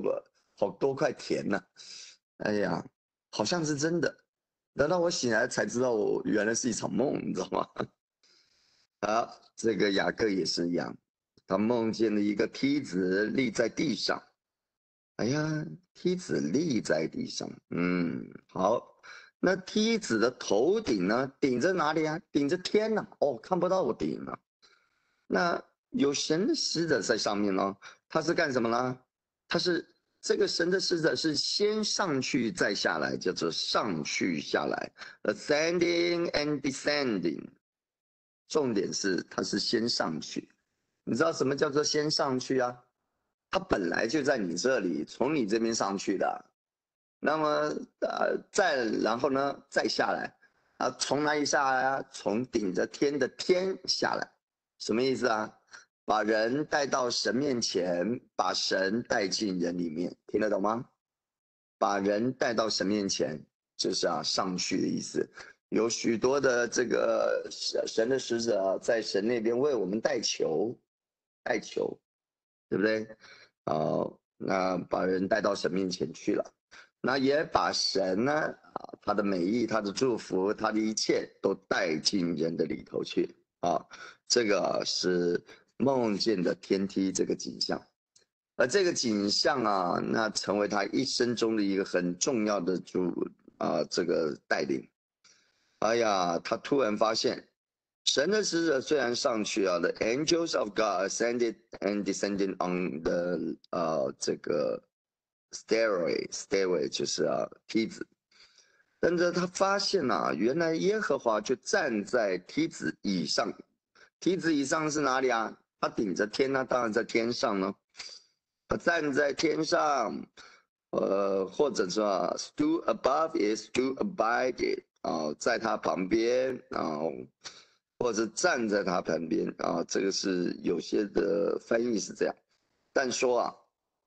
Speaker 3: 好多块田呐、哎呀，好像是真的。等到我醒来才知道，我原来是一场梦，你知道吗？啊，这个雅各也是一样，他梦见了一个梯子立在地上。哎呀，梯子立在地上，嗯，好。那梯子的头顶呢？顶着哪里啊？顶着天呐、哦，看不到我顶了。那有神的使者在上面呢，他是干什么呢？他是这个神的使者是先上去再下来，叫做上去下来 ，ascending and descending。重点是他是先上去，你知道什么叫做先上去啊？他本来就在你这里，从你这边上去的。那么呃，再然后呢，再下来，啊，从哪里下来啊？从顶着天的天下来，什么意思啊？把人带到神面前，把神带进人里面，听得懂吗？把人带到神面前，就是啊上去的意思。有许多的这个神的使者在神那边为我们代求，代求，对不对？哦，那把人带到神面前去了。那也把神呢，啊，他的美意、他的祝福、他的一切都带进人的里头去啊。这个是梦见的天梯这个景象，而这个景象啊，那成为他一生中的一个很重要的主啊，这个带领。哎呀，他突然发现，神的使者虽然上去啊 ，the angels of God ascended and descended on the 呃这个 stairway stairway 就是啊梯子，但是他发现啊，原来耶和华就站在梯子以上，梯子以上是哪里啊？他顶着天，那当然在天上呢。他站在天上，呃，或者说 stood above it, stood abide it 啊，在他旁边啊，或者站在他旁边啊，这个是有些的翻译是这样，但说啊，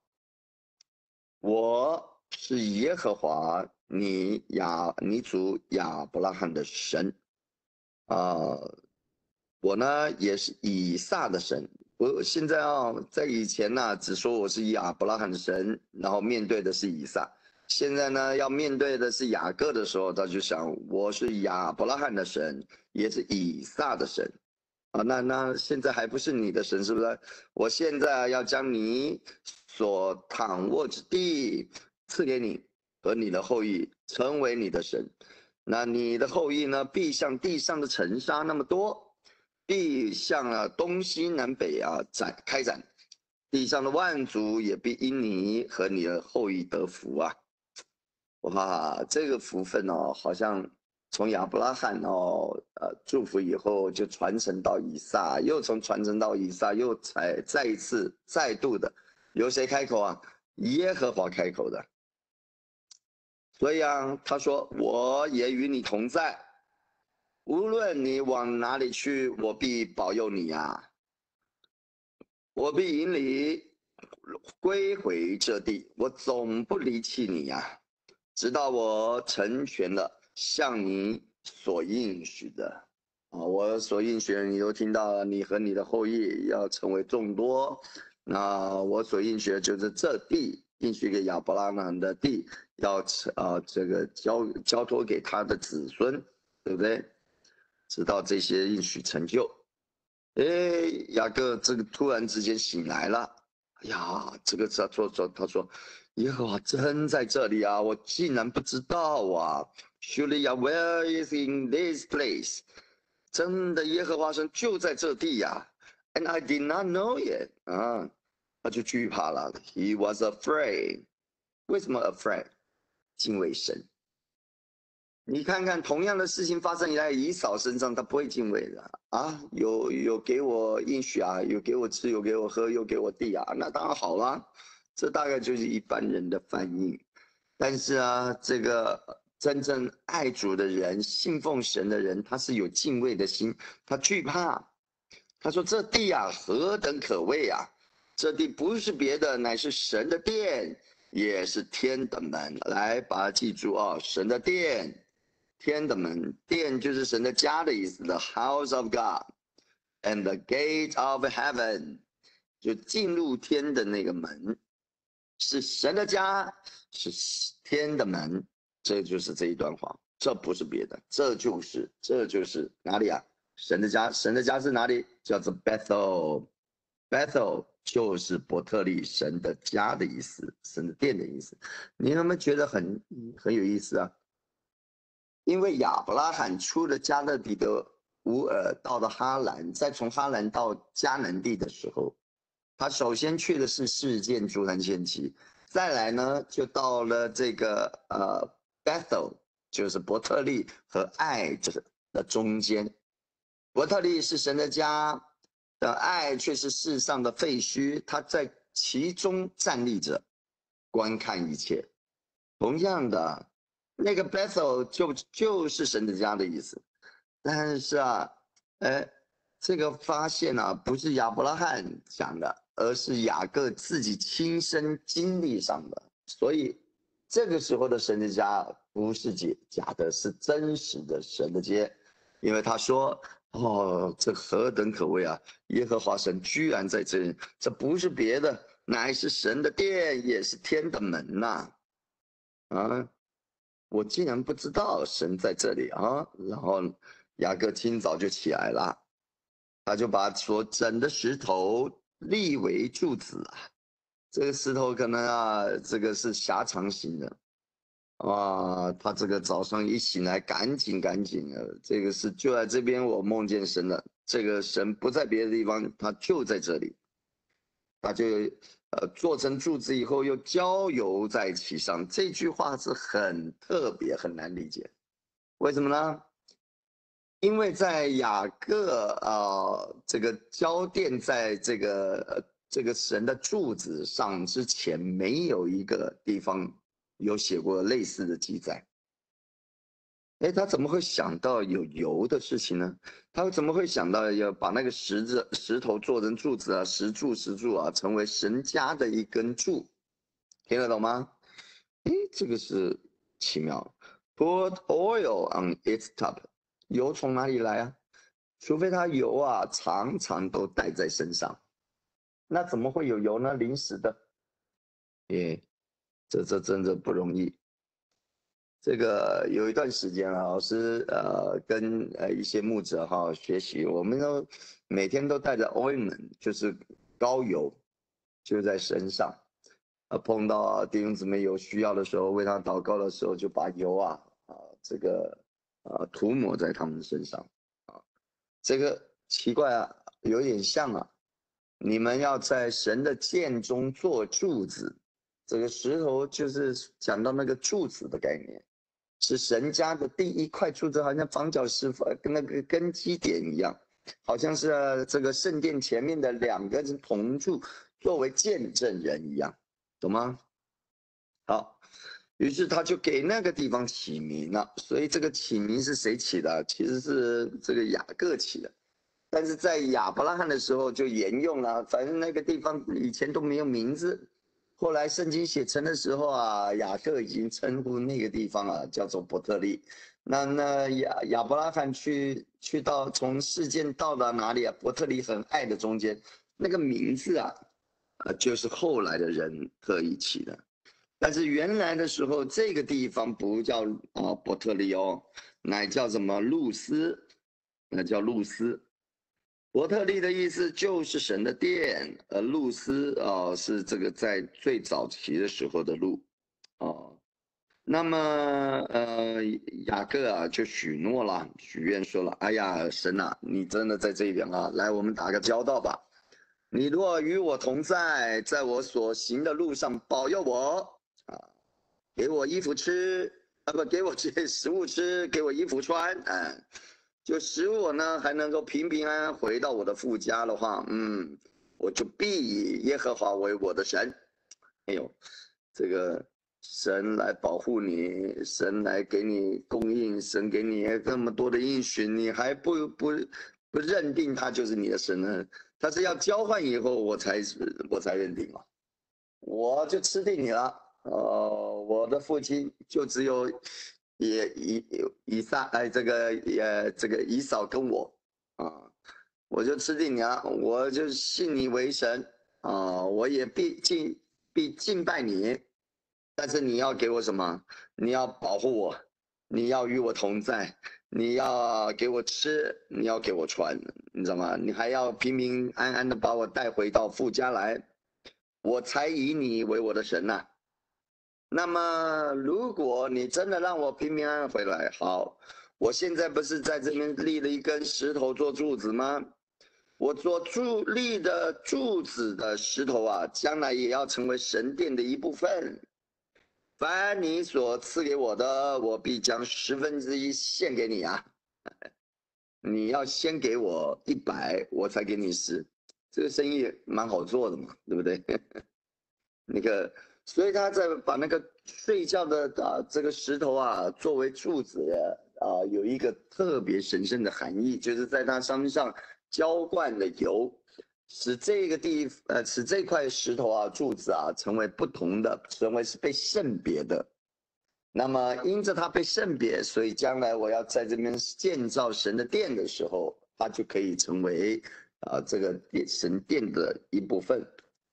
Speaker 3: 我是耶和华你亚你主亚伯拉罕的神啊，我呢也是以撒的神。我现在啊，在以前呢、啊，只说我是亚伯拉罕的神，然后面对的是以撒。现在呢，要面对的是雅各的时候，他就想我是亚伯拉罕的神，也是以撒的神。啊，那那现在还不是你的神，是不是？我现在要将你所躺卧之地赐给你和你的后裔，成为你的神。那你的后裔呢，必像地上的尘沙那么多。必向啊东西南北啊展开展，地上的万族也必因你和你的后裔得福啊！哇，这个福分哦，好像从亚伯拉罕哦，呃，祝福以后就传承到以撒，又从传承到以撒，又才再一次再度的由谁开口啊？耶和华开口的。所以啊，他说我也与你同在。无论你往哪里去，我必保佑你啊！我必引你归回这地，我总不离弃你呀、啊，直到我成全了向你所应许的啊！我所应许的你都听到了，你和你的后裔要成为众多。那我所应许的就是这地，应许给亚伯拉罕的地，要啊这个交交托给他的子孙，对不对？直到这些应许成就。哎，雅各这个突然之间醒来了，哎呀，这个他说说他说，耶和华真在这里啊，我竟然不知道啊。Surely Yahweh is in this place， 真的耶和华神就在这地呀、啊、，and I did not know it 啊，他就惧怕了。He was afraid， 为什么 afraid？ 敬畏神。你看看，同样的事情发生在以扫身上，他不会敬畏的啊！有有给我应许啊，有给我吃，有给我喝，有给我地啊，那当然好啦。这大概就是一般人的反应。但是啊，这个真正爱主的人、信奉神的人，他是有敬畏的心，他惧怕。他说：“这地啊，何等可畏啊！这地不是别的，乃是神的殿，也是天的门。来，把它记住啊，神的殿。”天的门，殿就是神的家的意思 ，the house of God，and the gate of heaven， 就进入天的那个门。 是神的家，是天的门，这就是这一段话，这不是别的，这就是这就是哪里啊？神的家，神的家是哪里？叫做 Bethel，Bethel 就是伯特利，神的家的意思，神的殿的意思。你有没有觉得很很有意思啊？因为亚伯拉罕出了加勒底的乌尔，到了哈兰，再从哈兰到迦南地的时候，他首先去的是示剑诸坛献祭，再来呢就到了这个呃 Bethel， 就是伯特利和爱的中间。伯特利是神的家，的爱却是世上的废墟，他在其中站立着，观看一切。同样的，那个 Bethel 就就是神的家的意思，但是啊，哎，这个发现啊，不是亚伯拉罕讲的，而是雅各自己亲身经历上的，所以这个时候的神的家不是假的，是真实的神的家，因为他说，哦，这何等可畏啊！耶和华神居然在这里，这不是别的，乃是神的殿，也是天的门呐、啊！啊，我竟然不知道神在这里啊！然后雅各清早就起来了，他就把所整的石头立为柱子啊。这个石头可能啊，这个是狭长型的。啊，他这个早上一醒来，赶紧赶紧的，这个是就在这边，我梦见神了。这个神不在别的地方，他就在这里。他就呃做成柱子以后，又浇油在其上。这句话是很特别，很难理解。为什么呢？因为在雅各啊、呃、这个浇奠在这个、呃、这个神的柱子上之前，没有一个地方有写过类似的记载。哎，他怎么会想到有油的事情呢？他怎么会想到要把那个石子石头做成柱子啊，石柱石柱啊，成为神家的一根柱？听得懂吗？哎，这个是奇妙。Put oil on its top， 油从哪里来啊？除非他油啊常常都带在身上，那怎么会有油呢？临时的，耶，这这真的不容易。这个有一段时间啊，老师呃跟呃一些牧者哈学习，我们都每天都带着 ointment， 就是膏油，就在身上。呃，碰到弟兄姊妹有需要的时候，为他祷告的时候，就把油啊啊这个啊涂抹在他们身上啊。这个奇怪啊，有点像啊，你们要在神的殿中做柱子，这个石头就是讲到那个柱子的概念。是神家的第一块柱子，好像房角石跟那个根基点一样，好像是、啊、这个圣殿前面的两根铜柱作为见证人一样，懂吗？好，于是他就给那个地方起名了。所以这个起名是谁起的？其实是这个雅各起的，但是在亚伯拉罕的时候就沿用了，反正那个地方以前都没有名字。后来圣经写成的时候啊，雅各已经称呼那个地方啊叫做伯特利。那那亚亚伯拉罕去去到从示剑到了哪里啊？伯特利和爱的中间，那个名字啊，呃，就是后来的人特意起的。但是原来的时候，这个地方不叫啊伯特利哦，乃叫什么路斯，那叫路斯。伯特利的意思就是神的殿，而路斯啊、呃、是这个在最早期的时候的路，哦，那么呃雅各啊就许诺了，许愿说了，哎呀神啊，你真的在这边啊，来我们打个交道吧，你若与我同在，在我所行的路上保佑我啊，给我衣服吃啊，不给我这食物吃，给我衣服穿，嗯。就使我呢还能够平平安安回到我的父家的话，嗯，我就必以耶和华为我的神。哎呦，这个神来保护你，神来给你供应，神给你这么多的应许，你还不不不认定他就是你的神呢？他是要交换以后我才我才认定嘛，我就吃定你了。呃，我的父亲就只有。也以以撒哎，这个也这个以扫跟我啊，我就吃定你了，我就信你为神啊，我也必尽必敬拜你，但是你要给我什么？你要保护我，你要与我同在，你要给我吃，你要给我穿，你知道吗？你还要平平安安的把我带回到父家来，我才以你为我的神呐、啊。那么如果你真的让我平平安安回来，好，我现在不是在这边立了一根石头做柱子吗？我做柱立的柱子的石头啊，将来也要成为神殿的一部分。凡你所赐给我的，我必将十分之一献给你啊！你要先给我一百，我才给你十，这个生意蛮好做的嘛，对不对？那个，所以他在把那个睡觉的啊这个石头啊作为柱子啊，有一个特别神圣的含义，就是在它身上浇灌的油。使这个地呃，使这块石头啊柱子啊成为不同的，成为是被圣别的。那么因着它被圣别，所以将来我要在这边建造神的殿的时候，它就可以成为啊、呃、这个神殿的一部分。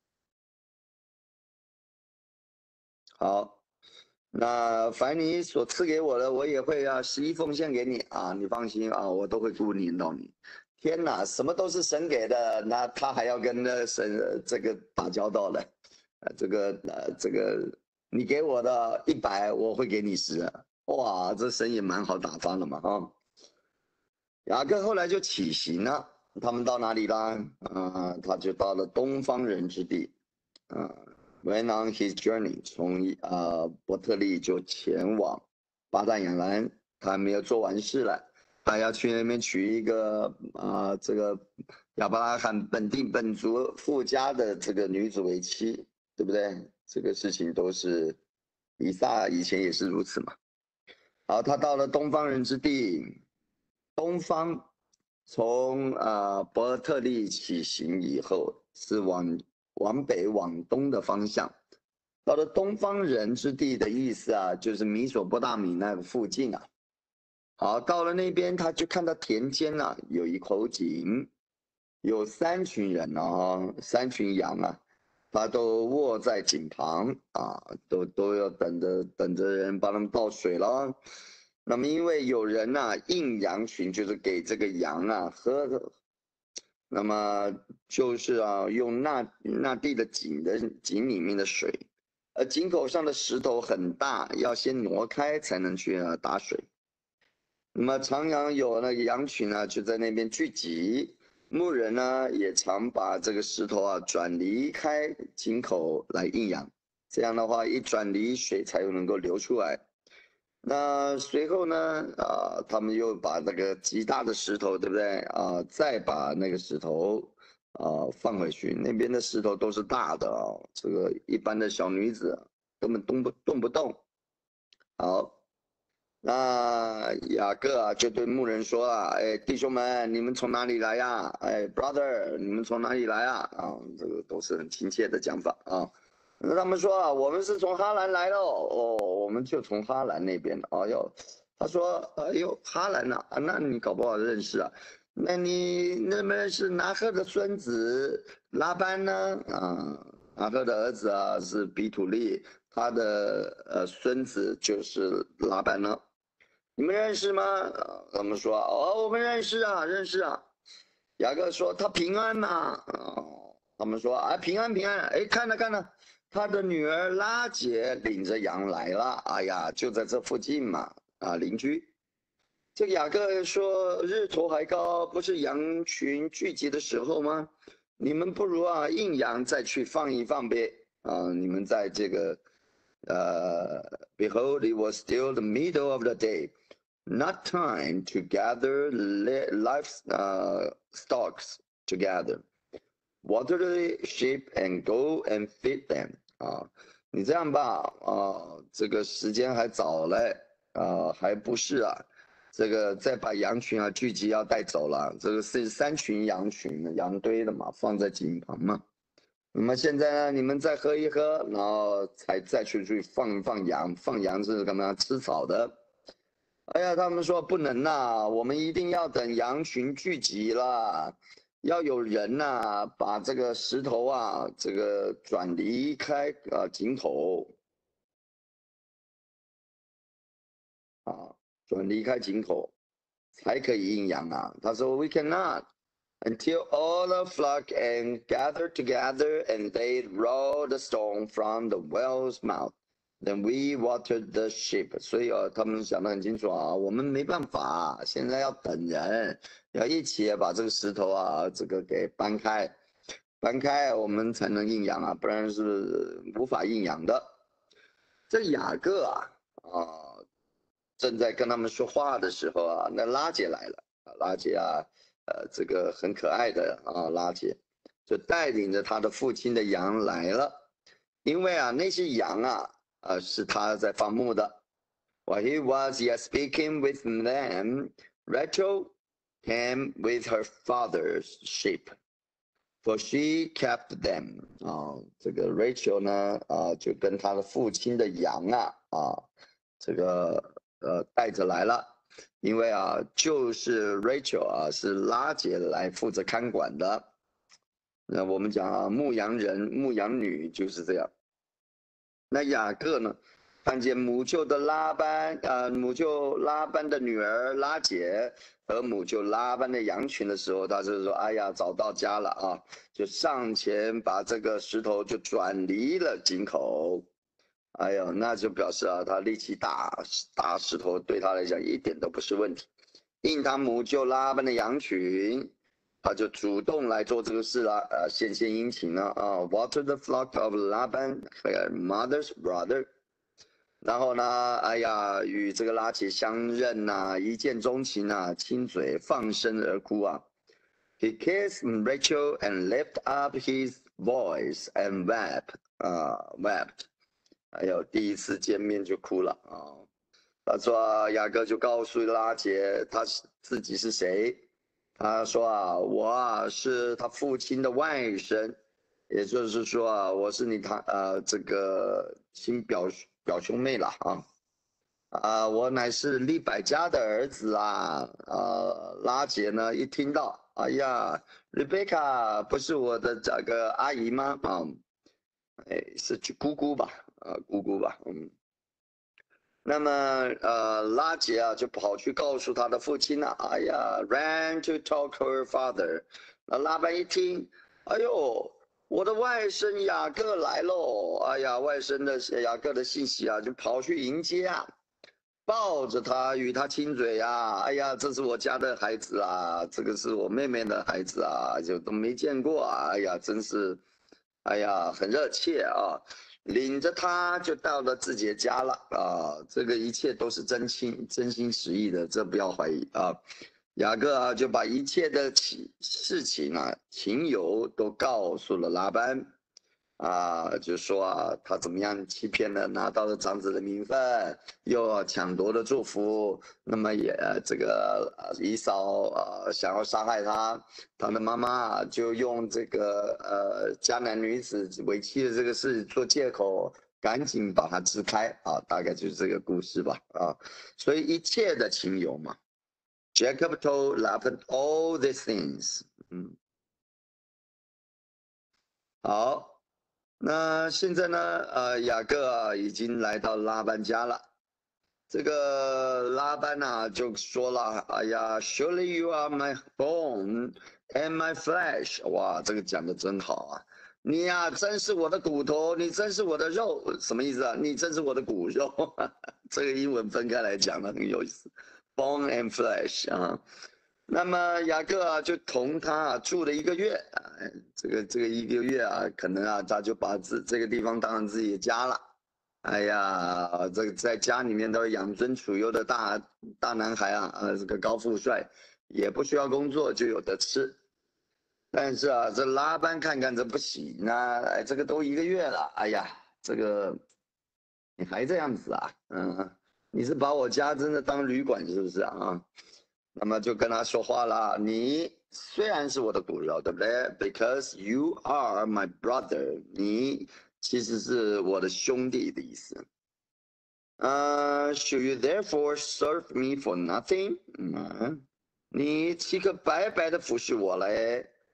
Speaker 3: 好，那凡你所赐给我的，我也会啊十一奉献给你啊，你放心啊，我都会顾念到你。天哪，什么都是神给的，那他还要跟那神这个打交道的，呃，这个呃，这个你给我的一百，我会给你十，哇，这神也蛮好打发的嘛，哈。雅各后来就起行了，他们到哪里啦？啊、呃，他就到了东方人之地，啊、呃、，went on his journey， 从啊、呃、伯特利就前往巴旦亚兰，他还没有做完事了。他要去那边娶一个啊、呃，这个亚伯拉罕本地本族富家的这个女子为妻，对不对？这个事情都是以撒以前也是如此嘛。好，他到了东方人之地，东方从啊、呃、伯特利起行以后，是往往北往东的方向。到了东方人之地的意思啊，就是米索不达米那个附近啊。好，到了那边，他就看到田间啊有一口井，有三群人啊，三群羊啊，他都卧在井旁啊，都都要等着等着人帮他们倒水了。那么因为有人啊应羊群，就是给这个羊啊喝的，那么就是啊用那那地的井的井里面的水，而井口上的石头很大，要先挪开才能去啊打水。那么常常有那个羊群呢，就在那边聚集，牧人呢也常把这个石头啊转离开井口来应羊，这样的话一转离水才能够流出来。那随后呢，啊、呃，他们又把那个极大的石头，对不对啊、呃？再把那个石头啊、呃、放回去，那边的石头都是大的啊、哦，这个一般的小女子根本动不动不动。好。那雅各啊，就对牧人说啊，哎，弟兄们，你们从哪里来呀？哎 ，brother， 你们从哪里来啊？啊，这个都是很亲切的讲法啊。那他们说啊，我们是从哈兰来的哦，我们就从哈兰那边。哎呦，他说，哎呦，哈兰呐、啊，那你搞不好认识啊？那你那边是拿鹤的孙子拉班呢？啊，拿鹤的儿子啊是比土利，他的呃孙子就是拉班呢。你们认识吗？他们说哦，我们认识啊，认识啊。雅各说他平安嘛，哦，他们说啊平安平安。哎，看了看了，他的女儿拉结领着羊来了。哎呀，就在这附近嘛，啊邻居。这个雅各说日头还高，不是羊群聚集的时候吗？你们不如啊应羊再去放一放呗。啊，你们在这个呃 ，Behold, it was still the middle of the day. Not time to gather live uh, stocks together, water the sheep and go and feed them. 啊，你这样吧，啊，这个时间还早嘞，啊，还不是啊，这个再把羊群啊聚集要带走了，这个是三群羊群羊堆的嘛，放在井旁嘛。那么现在呢，你们再喝一喝，然后才再去去放放羊，放羊是干嘛？吃草的。哎呀，他们说不能呐、啊，我们一定要等羊群聚集了， 要有人呐、啊，把这个石头啊，这个转离开啊井口啊，转离开井口，才可以阴阳啊。他说 ，We cannot until all the flock and gather together and they roll the stone from the well's mouth. Then we watered the sheep. 所以啊，他们想得很清楚啊，我们没办法，现在要等人，要一起把这个石头啊，这个给搬开，搬开我们才能阴阳啊，不然是无法阴阳的。这雅各啊，啊，正在跟他们说话的时候啊，那拉结来了啊，拉结啊，呃，这个很可爱的啊，拉结就带领着他的父亲的羊来了，因为啊，那些羊啊。呃，是他在放牧的。While he was yet speaking with them, Rachel came with her father's sheep, for she kept them. 啊，这个 Rachel 呢，啊，就跟他的父亲的羊啊，啊，这个呃带着来了，因为啊，就是 Rachel 啊，是拉结来负责看管的。那我们讲啊，牧羊人、牧羊女就是这样。那雅各呢，看见母舅的拉班，呃，母舅拉班的女儿拉结和母舅拉班的羊群的时候，他就说：“哎呀，早到家了啊！”就上前把这个石头就转离了井口。哎呦，那就表示啊，他力气大，大石头对他来讲一点都不是问题。应他母舅拉班的羊群。他就主动来做这个事了，呃，献献殷勤了啊 ，water the flock of Laban, her mother's brother。然后呢，哎呀，与这个拉结相认呐、啊，一见钟情啊，亲嘴放声而哭啊。He kissed Rachel and lifted up his voice and wept， 啊 ，wept。哎呦，第一次见面就哭了啊。他说雅各就告诉拉结，他自己是谁。他说啊，我啊是他父亲的外甥，也就是说啊，我是你他呃这个亲表表兄妹了啊，啊，我乃是利百加的儿子啊，呃，拉结呢一听到，哎呀 ，Rebecca 不是我的这个阿姨吗？啊，哎，是姑姑吧？啊，姑姑吧，嗯。那么，呃，拉结啊，就跑去告诉他的父亲了、啊。哎呀 ，ran to talk to her father。那拉班一听，哎呦，我的外甥雅各来喽！哎呀，外甥的雅各的信息啊，就跑去迎接啊，抱着他与他亲嘴啊。哎呀，这是我家的孩子啊，这个是我妹妹的孩子啊，就都没见过啊。哎呀，真是，哎呀，很热切啊。领着他就到了自己的家了啊！这个一切都是真心真心实意的，这不要怀疑啊。雅各啊就把一切的事情啊情由都告诉了拉班啊，就说啊他怎么样欺骗了拿到了长子的名分，又抢夺了祝福，那么也这个以扫啊想要杀害他，他的妈妈就用这个呃迦南女子为妻的这个事做借口，赶紧把他支开啊，大概就是这个故事吧啊，所以一切的情由嘛。Jacob told Laban all these things。嗯，好。那现在呢？呃，雅各啊已经来到拉班家了。这个拉班呐、啊、就说了：“哎呀 ，Surely you are my bone and my flesh。”哇，这个讲的真好啊！你呀、啊，真是我的骨头，你真是我的肉，什么意思啊？你真是我的骨肉。这个英文分开来讲呢，很有意思 ，bone and flesh 啊。那么雅各啊，就同他啊住了一个月啊，这个这个一个月啊，可能啊，他就把自这个地方当成自己的家了。哎呀，这个在家里面都是养尊处优的大大男孩啊，呃，这个高富帅，也不需要工作就有得吃。但是啊，这拉班看看这不行啊，哎，这个都一个月了，哎呀，这个你还这样子啊？嗯，你是把我家真的当旅馆是不是啊？那么就跟他说话了，你虽然是我的骨肉，对不对 ？Because you are my brother， 你其实是我的兄弟的意思。呃、uh, ，Should you therefore serve me for nothing？ 嗯，你岂可白白的服侍我嘞？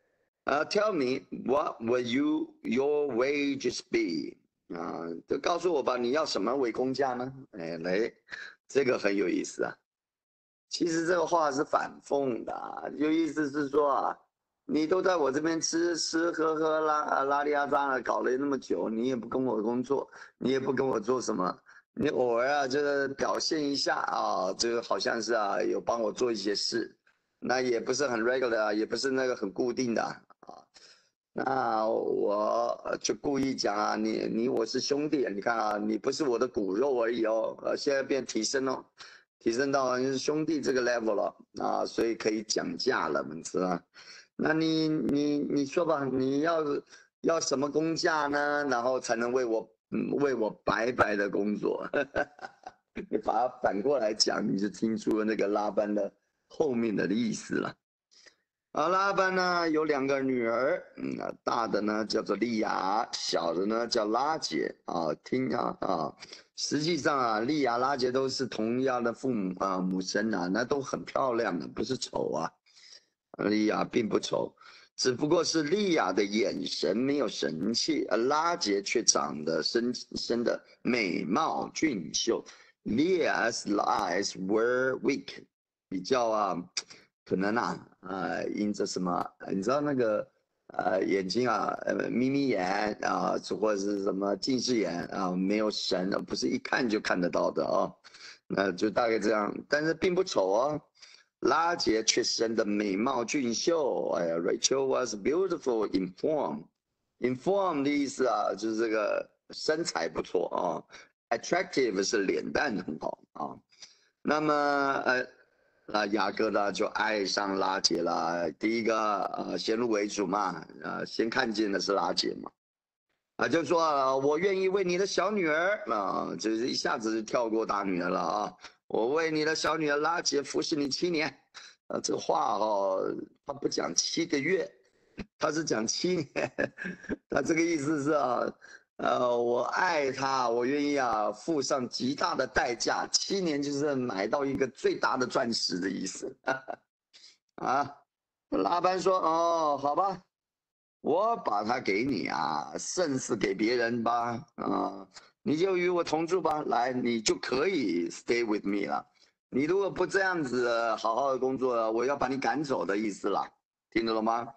Speaker 3: Uh, tell me what will you your wages be？ 啊，就告诉我吧，你要什么为工价呢？哎，来，这个很有意思啊。其实这个话是反讽的啊，就意思是说啊，你都在我这边吃吃喝喝拉拉里阿扎的搞了那么久，你也不跟我工作，你也不跟我做什么，你偶尔啊这个表现一下啊，这个好像是啊有帮我做一些事，那也不是很 regular， 也不是那个很固定的啊。那我就故意讲啊，你你我是兄弟，你看啊，你不是我的骨肉而已哦，呃，现在变提升哦。提升到是兄弟这个 level 了啊，所以可以讲价了，你知道？那你你你说吧，你要要什么工价呢？然后才能为我嗯为我白白的工作？你把它反过来讲，你就听出了那个拉班的后面的意思了。啊，拉班呢有两个女儿，嗯，大的呢叫做利亚，小的呢叫拉杰啊。听啊啊，实际上啊，利亚、拉杰都是同样的父母啊，母生啊，那都很漂亮的，不是丑啊。利亚并不丑，只不过是利亚的眼神没有神气，而拉杰却长得生生的美貌俊秀。Leah's eyes were weak， 比较啊。可能啊，呃，因着什么，你知道那个，呃，眼睛啊，呃，眯眯眼啊，或者是什么近视眼啊，没有神，不是一看就看得到的哦，那就大概这样，但是并不丑哦。拉杰却生的美貌俊秀，哎呀 ，Rachel was beautiful in form，in form 的意思啊，就是这个身材不错啊 ，attractive 是脸蛋很好啊，那么呃。那雅各呢就爱上拉杰了。第一个呃先入为主嘛，呃先看见的是拉杰嘛，啊就说、呃、我愿意为你的小女儿啊，就是一下子就跳过大女儿了啊，我为你的小女儿拉杰服侍你七年，啊这话哦，他不讲七个月，他是讲七年，他这个意思是啊。呃，我爱他，我愿意啊，付上极大的代价。七年就是买到一个最大的钻石的意思。啊，拉班说：“哦，好吧，我把它给你啊，胜似给别人吧。啊，你就与我同住吧。来，你就可以 stay with me 了。你如果不这样子好好的工作，我要把你赶走的意思了，听得懂吗？”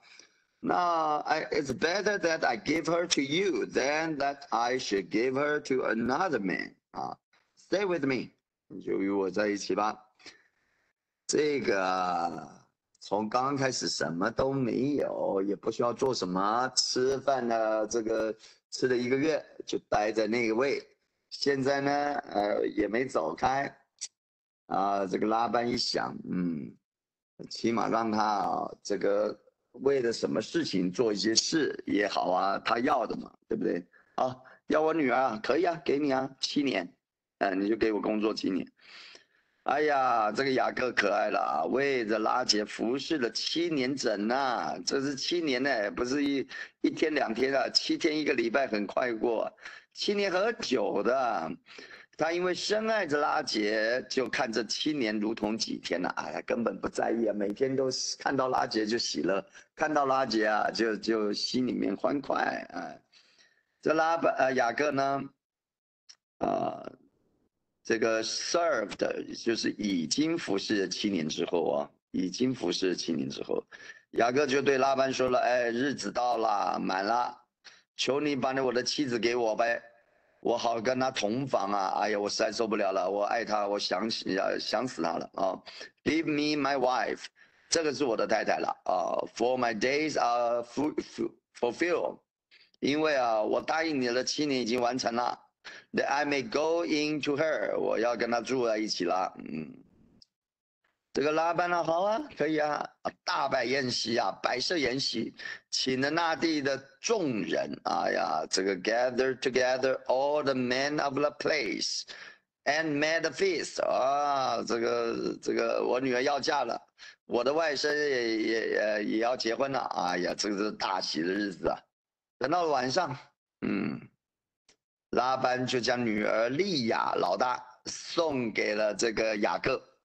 Speaker 3: No, I, it's better that I give her to you than that I should give her to another man. 啊 ，Stay with me， 你就与我在一起吧。这个从刚刚开始什么都没有，也不需要做什么，吃饭呢，这个吃了一个月就待在那个位。现在呢，呃，也没走开。啊，这个拉班一想，嗯，起码让他啊，这个。为了什么事情做一些事也好啊，他要的嘛，对不对？啊，要我女儿啊，可以啊，给你啊，七年，嗯，你就给我工作七年。哎呀，这个雅各可爱了啊，为着拉杰服侍了七年整呐，这是七年呢，不是一一天两天啊，七天一个礼拜很快过，七年很久的。他因为深爱着拉杰，就看这七年如同几天了、啊，哎呀，根本不在意啊，每天都看到拉杰就喜乐，看到拉杰啊，就就心里面欢快啊。这拉巴呃雅各呢，啊、呃，这个 served 就是已经服侍了七年之后啊，已经服侍了七年之后，雅各就对拉班说了，哎，日子到了，满了，求你把我的妻子给我呗。我好跟他同房啊！哎呀，我实在受不了了，我爱他，我想死想死他了啊 ！Give me my wife， 这个是我的太太了啊 ！For my days are fulfilled， 因为啊，我答应你了，七年已经完成了。That I may go into her， 我要跟她住在一起了。嗯，这个拉班呢，好啊，可以啊，大摆宴席啊，摆设筵席，请了那地的众人，哎呀，这个 gather together all the men of the place and made a feast 啊，这个这个我女儿要嫁了，我的外甥也也也也要结婚了，哎呀，这个是大喜的日子啊。等到了晚上，嗯，拉班就将女儿利亚老大送给了这个雅各。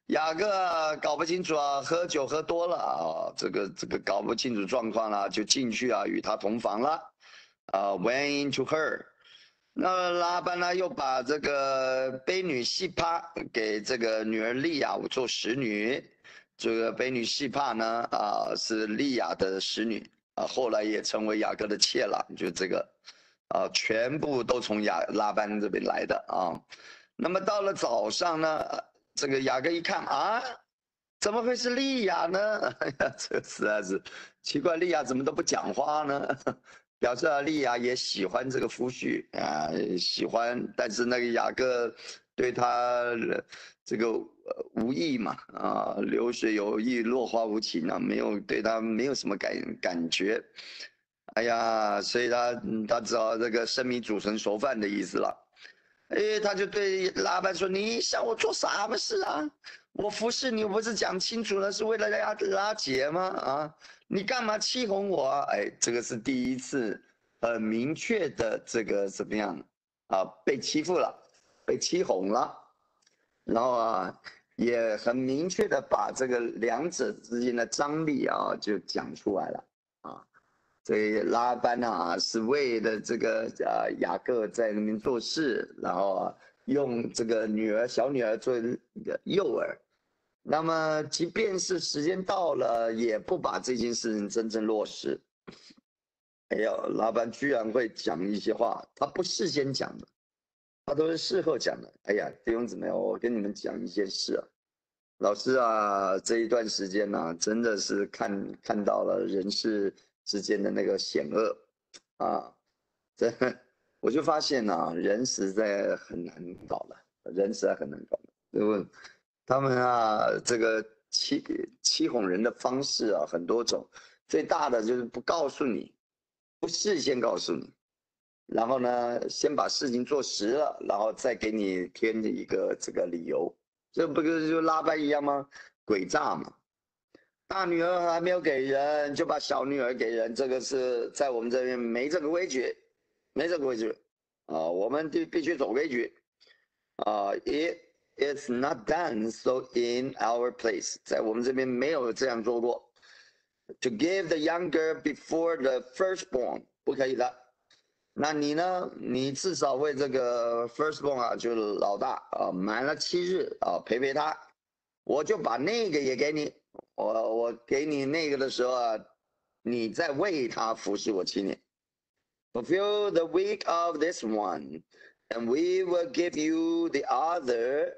Speaker 3: 雅各啊搞不清楚啊，喝酒喝多了啊，这个这个搞不清楚状况了，就进去啊与他同房了，啊 went into her。那拉班呢又把这个卑女细帕给这个女儿利亚做使女，这个卑女细帕呢啊是利亚的使女啊，后来也成为雅各的妾了，就这个啊全部都从雅拉班这边来的啊。那么到了早上呢，这个雅各一看啊，怎么会是利亚呢？哎呀，这实在是奇怪，利亚怎么都不讲话呢？表示啊，利亚也喜欢这个夫婿啊，喜欢，但是那个雅各对他这个无意嘛，啊，流水有意，落花无情啊，没有对他没有什么感感觉。哎呀，所以他他知道这个生米煮成熟饭的意思了。哎，他就对拉班说：“你想我做什么事啊？我服侍你，我不是讲清楚了，是为了拉拉结吗？啊，你干嘛欺哄我啊？哎，这个是第一次，很明确的这个怎么样啊？被欺负了，被欺哄了，然后啊，也很明确的把这个两者之间的张力啊就讲出来了啊。”所以拉班啊是为了这个呃雅各在那边做事，然后啊用这个女儿小女儿做诱饵。那么即便是时间到了，也不把这件事情真正落实。哎呦，拉班居然会讲一些话，他不事先讲的，他都是事后讲的。哎呀，弟兄姊妹，我跟你们讲一件事啊，老师啊，这一段时间呢、啊，真的是看看到了人世之间的那个险恶啊，这我就发现啊，人实在很难搞了，人实在很难搞了。因为他们啊，这个欺欺哄人的方式啊，很多种，最大的就是不告诉你，不事先告诉你，然后呢，先把事情做实了，然后再给你添一个这个理由。这不就就拉班一样吗？诡诈嘛！大女儿还没有给人，就把小女儿给人，这个是在我们这边没这个规矩，没这个规矩啊，我们必必须走规矩啊。It is not done so in our place， 在我们这边没有这样做过。To give the younger before the firstborn， 不可以的。那你呢？你至少为这个 firstborn 啊，就是老大啊，满了七日啊，陪陪他。我就把那个也给你，我我给你那个的时候啊，你再为他服侍我七年。Fulfill the week of this one, and we will give you the other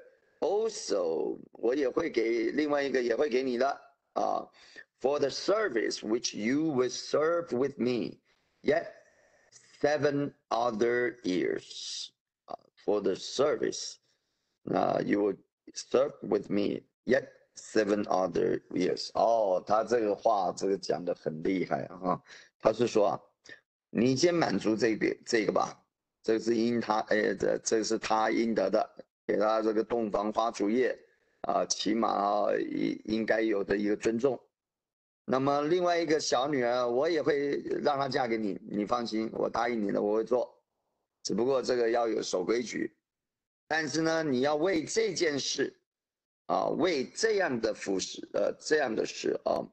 Speaker 3: also。我也会给另外一个也会给你的啊。For the service which you will serve with me, yet seven other years. Uh, for the service, uh, you will serve with me yet seven other years. 哦，他这个话这个讲的很厉害啊！他是说啊，你先满足这个这个吧，这个是应他哎，这这是他应得的，给他这个洞房花烛夜啊，起码啊应应该有的一个尊重。那么另外一个小女儿，我也会让她嫁给你，你放心，我答应你的，我会做。只不过这个要有守规矩，但是呢，你要为这件事，啊，为这样的服饰，呃，这样的事啊，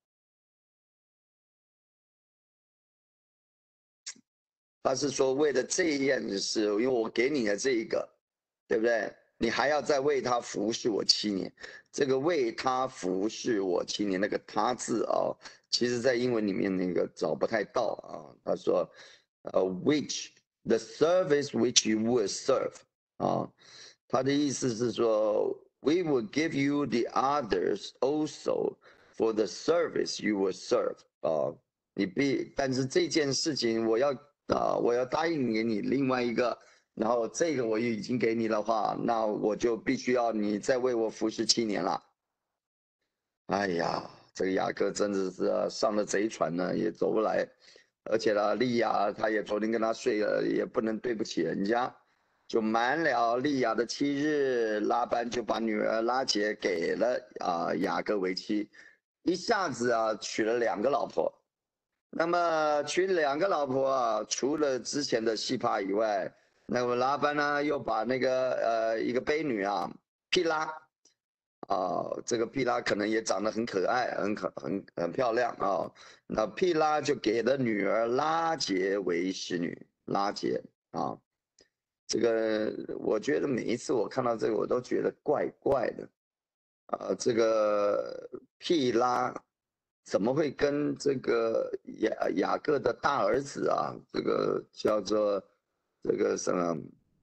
Speaker 3: 他是说为了这件事，因为我给你的这一个，对不对？你还要再为他服侍我七年。这个为他服侍我七年，那个他字啊，其实在英文里面那个找不太到啊。他说，呃 ，which the service which you will serve 啊，他的意思是说 ，we will give you the others also for the service you will serve 啊。你必，但是这件事情我要啊，我要答应给你另外一个。然后这个我已经给你的话，那我就必须要你再为我服侍七年了。哎呀，这个雅各真的是、啊、上了贼船呢，也走不来。而且呢，利亚他也昨天跟他睡了，也不能对不起人家，就满了利亚的七日，拉班就把女儿拉结给了啊雅各为妻，一下子啊娶了两个老婆。那么娶两个老婆啊，除了之前的细帕以外。那么拉班呢，又把那个呃一个卑女啊，毗拉啊，这个毗拉可能也长得很可爱，很可很很漂亮啊。那毗拉就给了女儿拉结为使女，拉结啊。这个我觉得每一次我看到这个，我都觉得怪怪的啊。这个毗拉怎么会跟这个雅雅各的大儿子啊，这个叫做这个什么？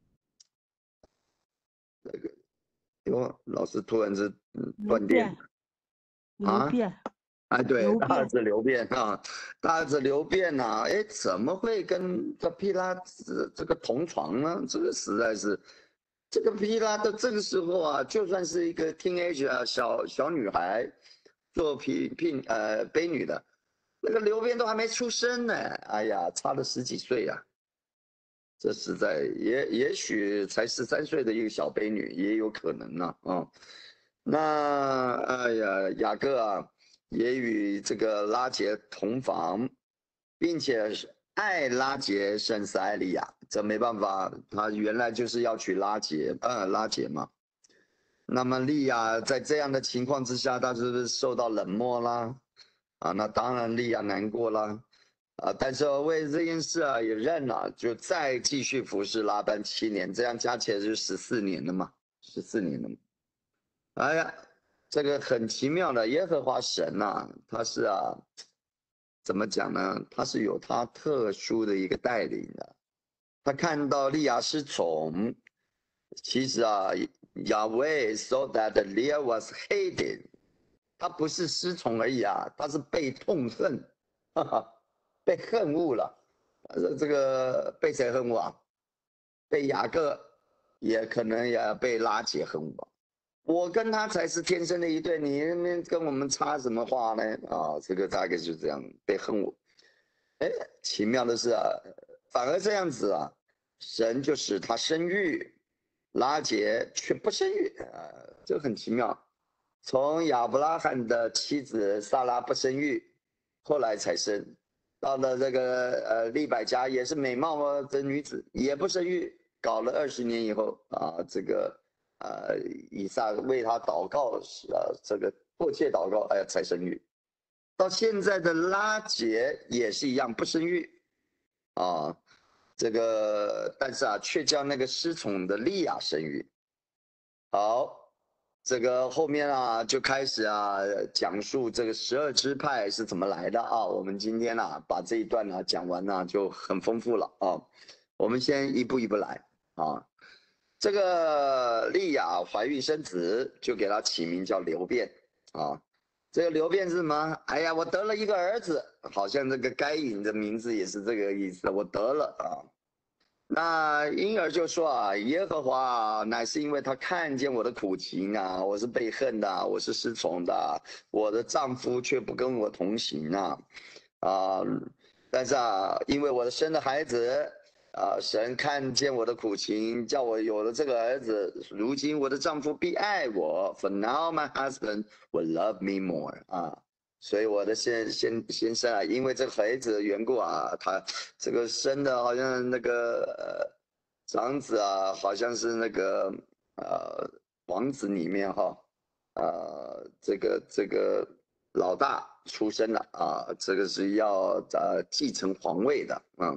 Speaker 3: 这个哟，老师突然之断电啊！哎，对，大儿子刘辩啊，大儿子刘辩呐，哎，怎么会跟这毗拉这这个同床呢？这个实在是，这个毗拉的这个时候啊，就算是一个 teenager 啊，小小女孩，做婢婢呃婢女的，那个刘辩都还没出生呢，哎呀，差了十几岁呀、啊，这实在也也许才十三岁的一个小婢女也有可能呢啊、哦。那哎呀，雅各啊。也与这个拉结同房，并且爱拉结胜似爱利亚，这没办法，他原来就是要娶拉结，呃，拉结嘛。那么利亚在这样的情况之下，他是不是受到冷漠啦？啊，那当然利亚难过啦，啊，但是为这件事啊也认了，就再继续服侍拉班七年，这样加起来就十四年了嘛，十四年了嘛。哎呀。这个很奇妙的耶和华神呐、啊，他是啊，怎么讲呢？他是有他特殊的一个带领的。他看到利亚失宠，其实啊，Yahweh saw that Leah was hated， 他不是失宠而已啊，他是被痛恨，哈哈，被恨恶了。这个被谁恨恶啊？被雅各，也可能也被拉结恨恶吧。我跟他才是天生的一对，你那边跟我们插什么话呢？啊，这个大概就这样被恨我。哎，奇妙的是啊，反而这样子啊，神就使他生育，拉结却不生育啊，这很奇妙。从亚伯拉罕的妻子撒拉不生育，后来才生，到了这个呃利百加也是美貌的女子，也不生育，搞了二十年以后啊，这个。呃，以撒为他祷告，呃，这个迫切祷告，哎，才生育。到现在的拉结也是一样，不生育，啊，这个但是啊，却叫那个失宠的利亚生育。好，这个后面啊就开始啊讲述这个十二支派是怎么来的啊。我们今天啊把这一段呢、啊、讲完呢、啊、就很丰富了啊。我们先一步一步来啊。这个利亚怀孕生子，就给他起名叫流辩啊。这个流辩是什么？哎呀，我得了一个儿子，好像这个该隐的名字也是这个意思，我得了啊。那因而就说啊，耶和华乃是因为他看见我的苦情啊，我是被恨的，我是失宠的，我的丈夫却不跟我同行啊，啊，但是啊，因为我的生的孩子。啊，神看见我的苦情，叫我有了这个儿子。如今我的丈夫必爱我 ，For now my husband will love me more 啊。所以我的先先先生啊，因为这个孩子的缘故啊，他这个生的好像那个呃长子啊，好像是那个呃王子里面哈，呃这个这个老大出生了啊，这个是要呃继承皇位的啊。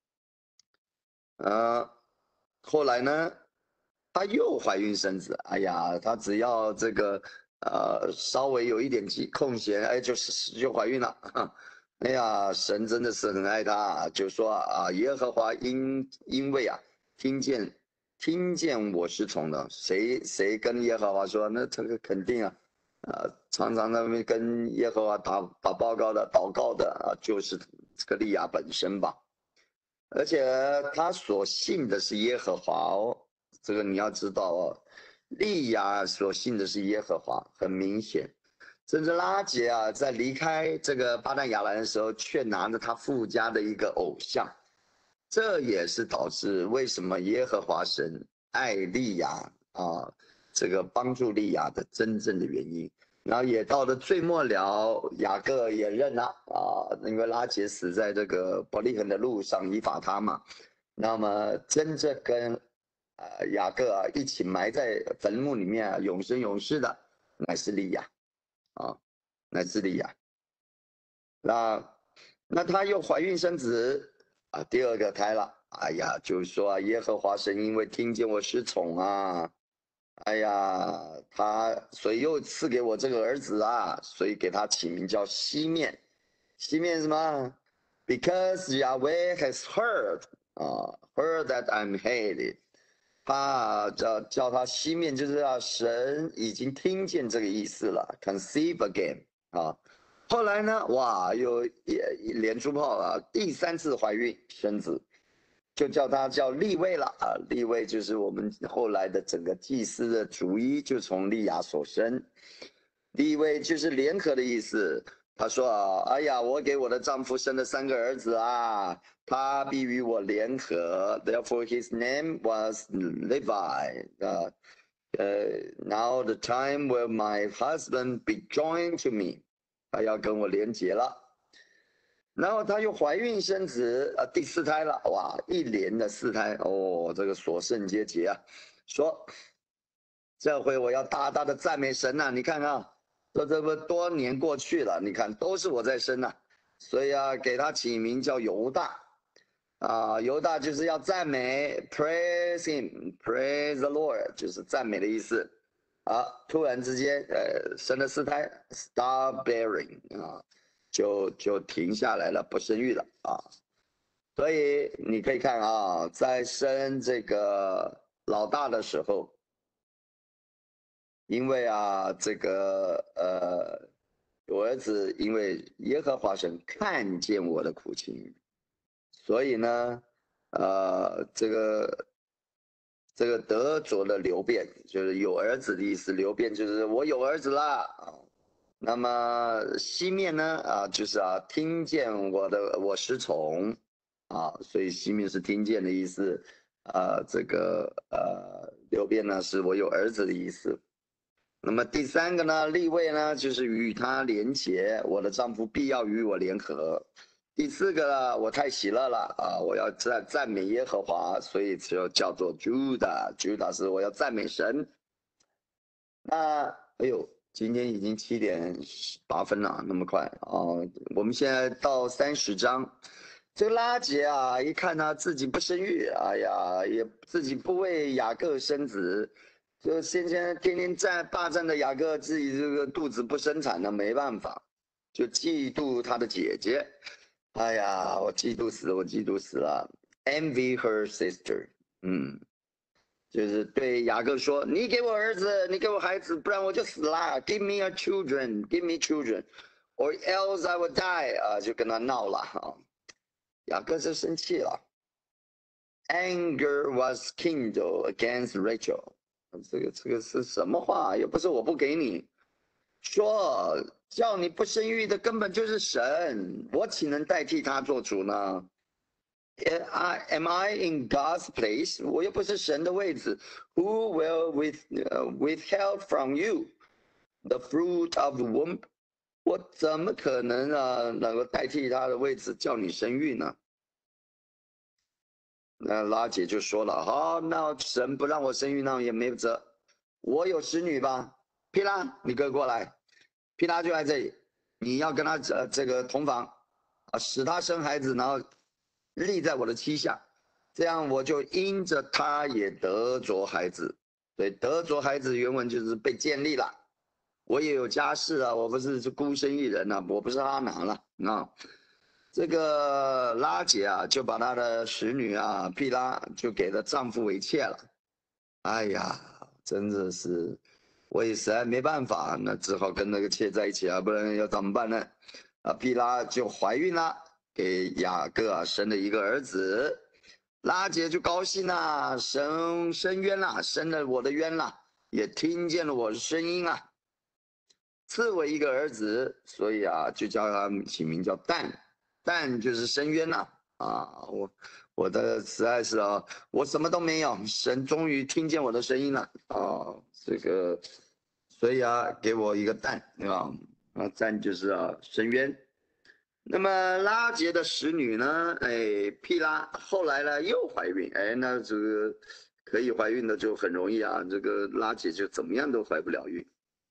Speaker 3: 呃，后来呢，她又怀孕生子。哎呀，她只要这个呃稍微有一点空闲，哎，就是就怀孕了。哎呀，神真的是很爱她，就说啊，耶和华因因为啊，听见听见我是从的，谁谁跟耶和华说，那这个肯定啊，啊，常常那边跟耶和华打打报告的、祷告的啊，就是这个利亚本身吧。而且他所信的是耶和华哦，这个你要知道哦。利亚所信的是耶和华，很明显。甚至拉结啊，在离开这个巴旦亚兰的时候，却拿着他父家的一个偶像，这也是导致为什么耶和华神爱利亚啊，这个帮助利亚的真正的原因。然后也到了最末了，雅各也认了啊，因为拉结死在这个伯利恒的路上，以法他嘛。那么真正跟呃雅各啊一起埋在坟墓里面啊，永生永世的， 乃是利亚啊，乃是利亚。那那她又怀孕生子啊，第二个胎了。哎呀，就是说啊，耶和华神因为听见我失宠啊，哎呀，他所以又赐给我这个儿子啊，所以给他起名叫西面。西面什么 ？Because Yahweh has heard 啊、uh, ，heard that I'm hated。他叫叫他西面，就是啊，神已经听见这个意思了。Conceive again 啊，后来呢，哇，又一连珠炮啊，第三次怀孕生子。就叫他叫利位了啊，利位就是我们后来的整个祭司的主医，就从利亚所生。利位就是联合的意思。他说啊，哎呀，我给我的丈夫生了三个儿子啊，他必与我联合。Therefore his name was Levi. 啊，呃 ，Now the time will my husband be joined to me. 他要跟我连结了。然后她又怀孕生子，呃，第四胎了，哇，一连的四胎，哦，这个所剩皆结啊。说，这回我要大大的赞美神呐、啊！你看啊，这这么多年过去了，你看都是我在生呐、啊，所以啊，给他起名叫犹大，啊，犹大就是要赞美 ，praise him，praise the Lord， 就是赞美的意思。啊，突然之间，呃，生了四胎 ，stop bearing 啊。就就停下来了，不生育了啊，所以你可以看啊，在生这个老大的时候，因为啊这个呃我儿子因为耶和华神看见我的苦情，所以呢呃这个这个得着的流变就是有儿子的意思，流变就是我有儿子啦啊。那么西面呢？啊，就是啊，听见我的我失宠，啊，所以西面是听见的意思，啊，这个呃流变呢是我有儿子的意思。那么第三个呢，立位呢就是与他连结，我的丈夫必要与我联合。第四个呢，我太喜乐了啊，我要赞赞美耶和华，所以就叫做 Judah，Judah 是我要赞美神。那哎呦。今天已经七点八分了，那么快啊！我们现在到三十章，这个拉结啊，一看他自己不生育，哎呀，也自己不为雅各生子，就先前天天战霸占的雅各自己这个肚子不生产了，没办法，就嫉妒他的姐姐。哎呀，我嫉妒死，我嫉妒死了 ，envy her sister， 嗯。就是对雅各说：“你给我儿子，你给我孩子，不然我就死了。Give me a children, give me children, or else I will die。”啊，就跟他闹了啊。雅各就生气了。Anger was kindled against Rachel。这个这个是什么话？又不是我不给你，说叫你不生育的根本就是神，我岂能代替他做主呢？ I, am I in God's place? 我又不是神的位置。Who will with, uh, withheld from you the fruit of the womb? 我怎么可能啊能够代替他的位置叫你生育呢？那拉姐就说了，好，那神不让我生育，那也没辙。我有使女吧？皮拉，你跟过来。皮拉就在这里，你要跟他这这个同房啊，使他生孩子，然后立在我的膝下，这样我就因着他也得着孩子。对，得着孩子原文就是被建立了。我也有家室啊，我不是孤身一人啊，我不是哈拿了啊。这个拉姐啊，就把她的使女啊毗拉就给了丈夫为妾了。哎呀，真的是，我也实在没办法，那只好跟那个妾在一起啊，不然要怎么办呢？啊，毗拉就怀孕了。给雅各啊生了一个儿子，拉结就高兴啦，生生冤啦，生了我的冤啦，也听见了我的声音啊，赐我一个儿子，所以啊就叫他起名叫但，但就是深渊呐 啊, 啊，我我的实在是啊，我什么都没有，神终于听见我的声音了啊，这个，所以啊给我一个但，对吧？啊，但就是啊深渊。那么拉结的使女呢？哎，毗拉后来呢又怀孕，哎，那这个可以怀孕的就很容易啊，这个拉结就怎么样都怀不了孕。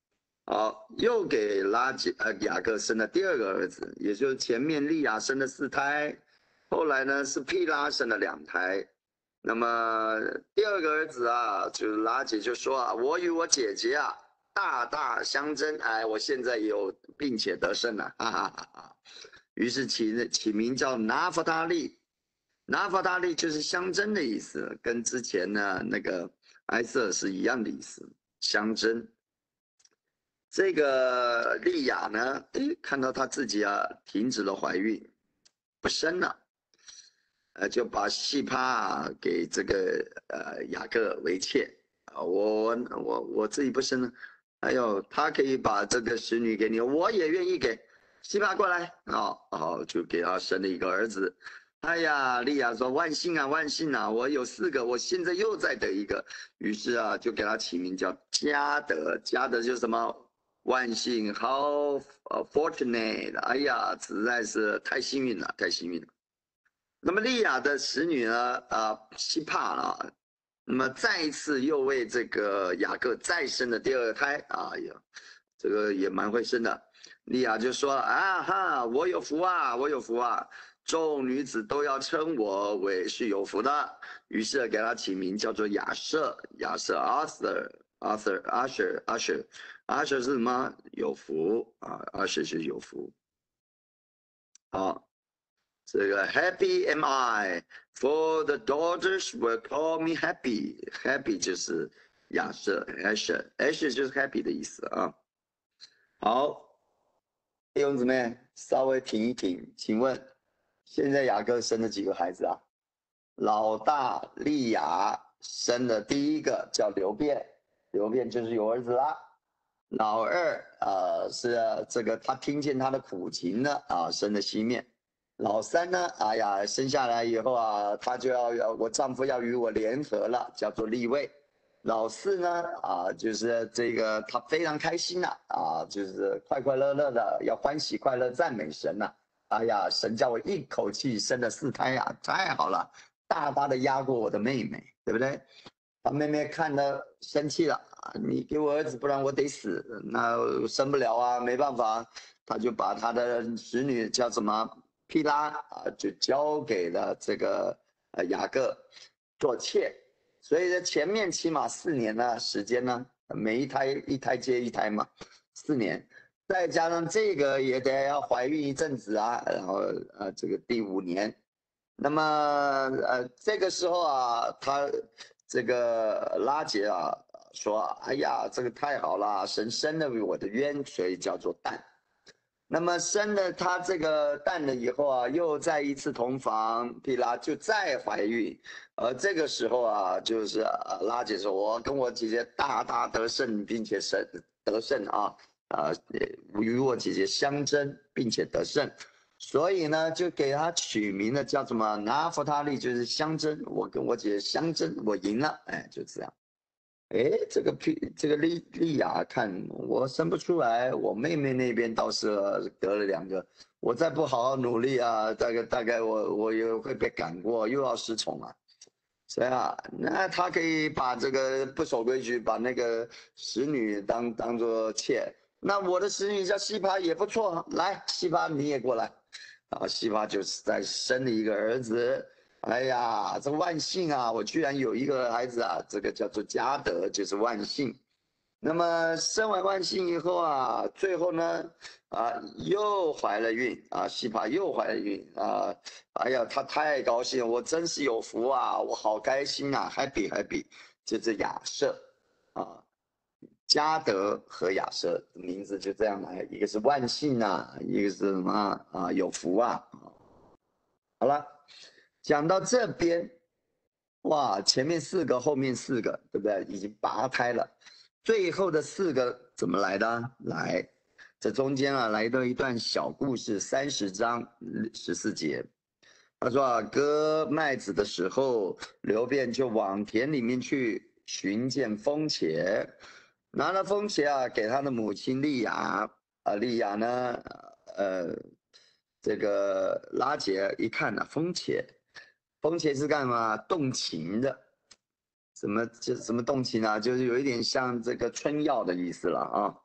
Speaker 3: 好，又给拉结呃雅各生了第二个儿子，也就是前面利亚生了四胎，后来呢是毗拉生了两胎。那么第二个儿子啊，就是拉结就说啊，我与我姐姐啊大大相争，哎，我现在有并且得胜了，哈哈哈哈。于是起起名叫拿弗他利，拿弗他利就是相争的意思，跟之前呢那个埃瑟是一样的意思，相争。这个利亚呢，诶，看到她自己啊停止了怀孕，不生了，呃，就把细帕啊给这个呃雅各为妾啊，我我我自己不生了，哎呦，他可以把这个使女给你，我也愿意给细帕过来啊，好，就给他生了一个儿子。哎呀，利亚说万幸啊万幸啊，我有四个，我现在又再得一个，于是啊就给他起名叫加德，加德就是什么？万幸 ，how fortunate！ 哎呀，实在是太幸运了，太幸运了。那么利亚的使女呢？啊，希帕啊，那么再一次又为这个雅各再生了第二胎啊，也这个也蛮会生的。利亚就说啊哈，我有福啊，我有福啊，众女子都要称我为是有福的。于是给他起名叫做亚瑟，亚瑟 Arthur，Arthur Asher，Asher。Asher 是什么？有福啊 ，Asher 是有福。好，这个 Happy am I, for the daughters will call me happy. Happy 就是亚瑟 Asher，Asher 就是 happy 的意思啊。好，弟兄姊妹，稍微停一停，请问现在雅各生了几个孩子啊？老大利亚生的第一个叫流便，流便就是有儿子啦。老二呃是这个他听见他的苦情呢啊生了西面。老三呢，哎呀生下来以后啊，他就要要我丈夫要与我联合了，叫做利位。老四呢啊就是这个他非常开心了啊，就是快快乐乐的要欢喜快乐赞美神了。哎呀，神叫我一口气生了四胎呀，太好了，大大的压过我的妹妹，对不对？他妹妹看了生气了，你给我儿子，不然我得死，那生不了啊，没办法，他就把他的使女叫什么毗拉啊，就交给了这个呃雅各做妾，所以在前面起码四年呢时间呢，每一胎一胎接一胎嘛，四年，再加上这个也得要怀孕一阵子啊，然后呃这个第五年，那么呃这个时候啊，他。这个拉结啊说，哎呀，这个太好了，神生了我的冤，所以叫做蛋。那么生了他这个蛋了以后啊，又再一次同房，毗拉就再怀孕，而这个时候啊，就是啊拉结说，我跟我姐姐大大得胜，并且胜得胜啊，啊与我姐姐相争，并且得胜。所以呢，就给他取名了，叫什么拿弗他利，就是相争。我跟我姐相争，我赢了，哎，就这样。哎，这个皮，这个利利亚看我生不出来，我妹妹那边倒是得了两个。我再不好好努力啊，大概大概我我也会被赶过，又要失宠了。谁啊？那他可以把这个不守规矩，把那个使女当当做妾。那我的使女叫西帕也不错，来，西帕你也过来。啊，西帕就是在生了一个儿子，哎呀，这万幸啊！我居然有一个孩子啊，这个叫做加德，就是万幸。那么生完万幸以后啊，最后呢，啊又怀了孕啊，西帕又怀了孕啊，哎呀，他太高兴，我真是有福啊，我好开心啊 ，happy happy，就是亚瑟啊。加德和亚瑟名字就这样来，一个是万幸啊，一个是什么啊？有福啊！好了，讲到这边，哇，前面四个，后面四个，对不对？已经八胎了，最后的四个怎么来的？来，这中间啊，来到一段小故事，三十章十四节，他说啊，割麦子的时候，流便就往田里面去寻见风茄。拿了风茄啊，给他的母亲利亚啊，利亚呢，呃，这个拉结一看呢、啊，风茄，风茄是干嘛？动情的，什么就什么动情啊？就是有一点像这个春药的意思了啊。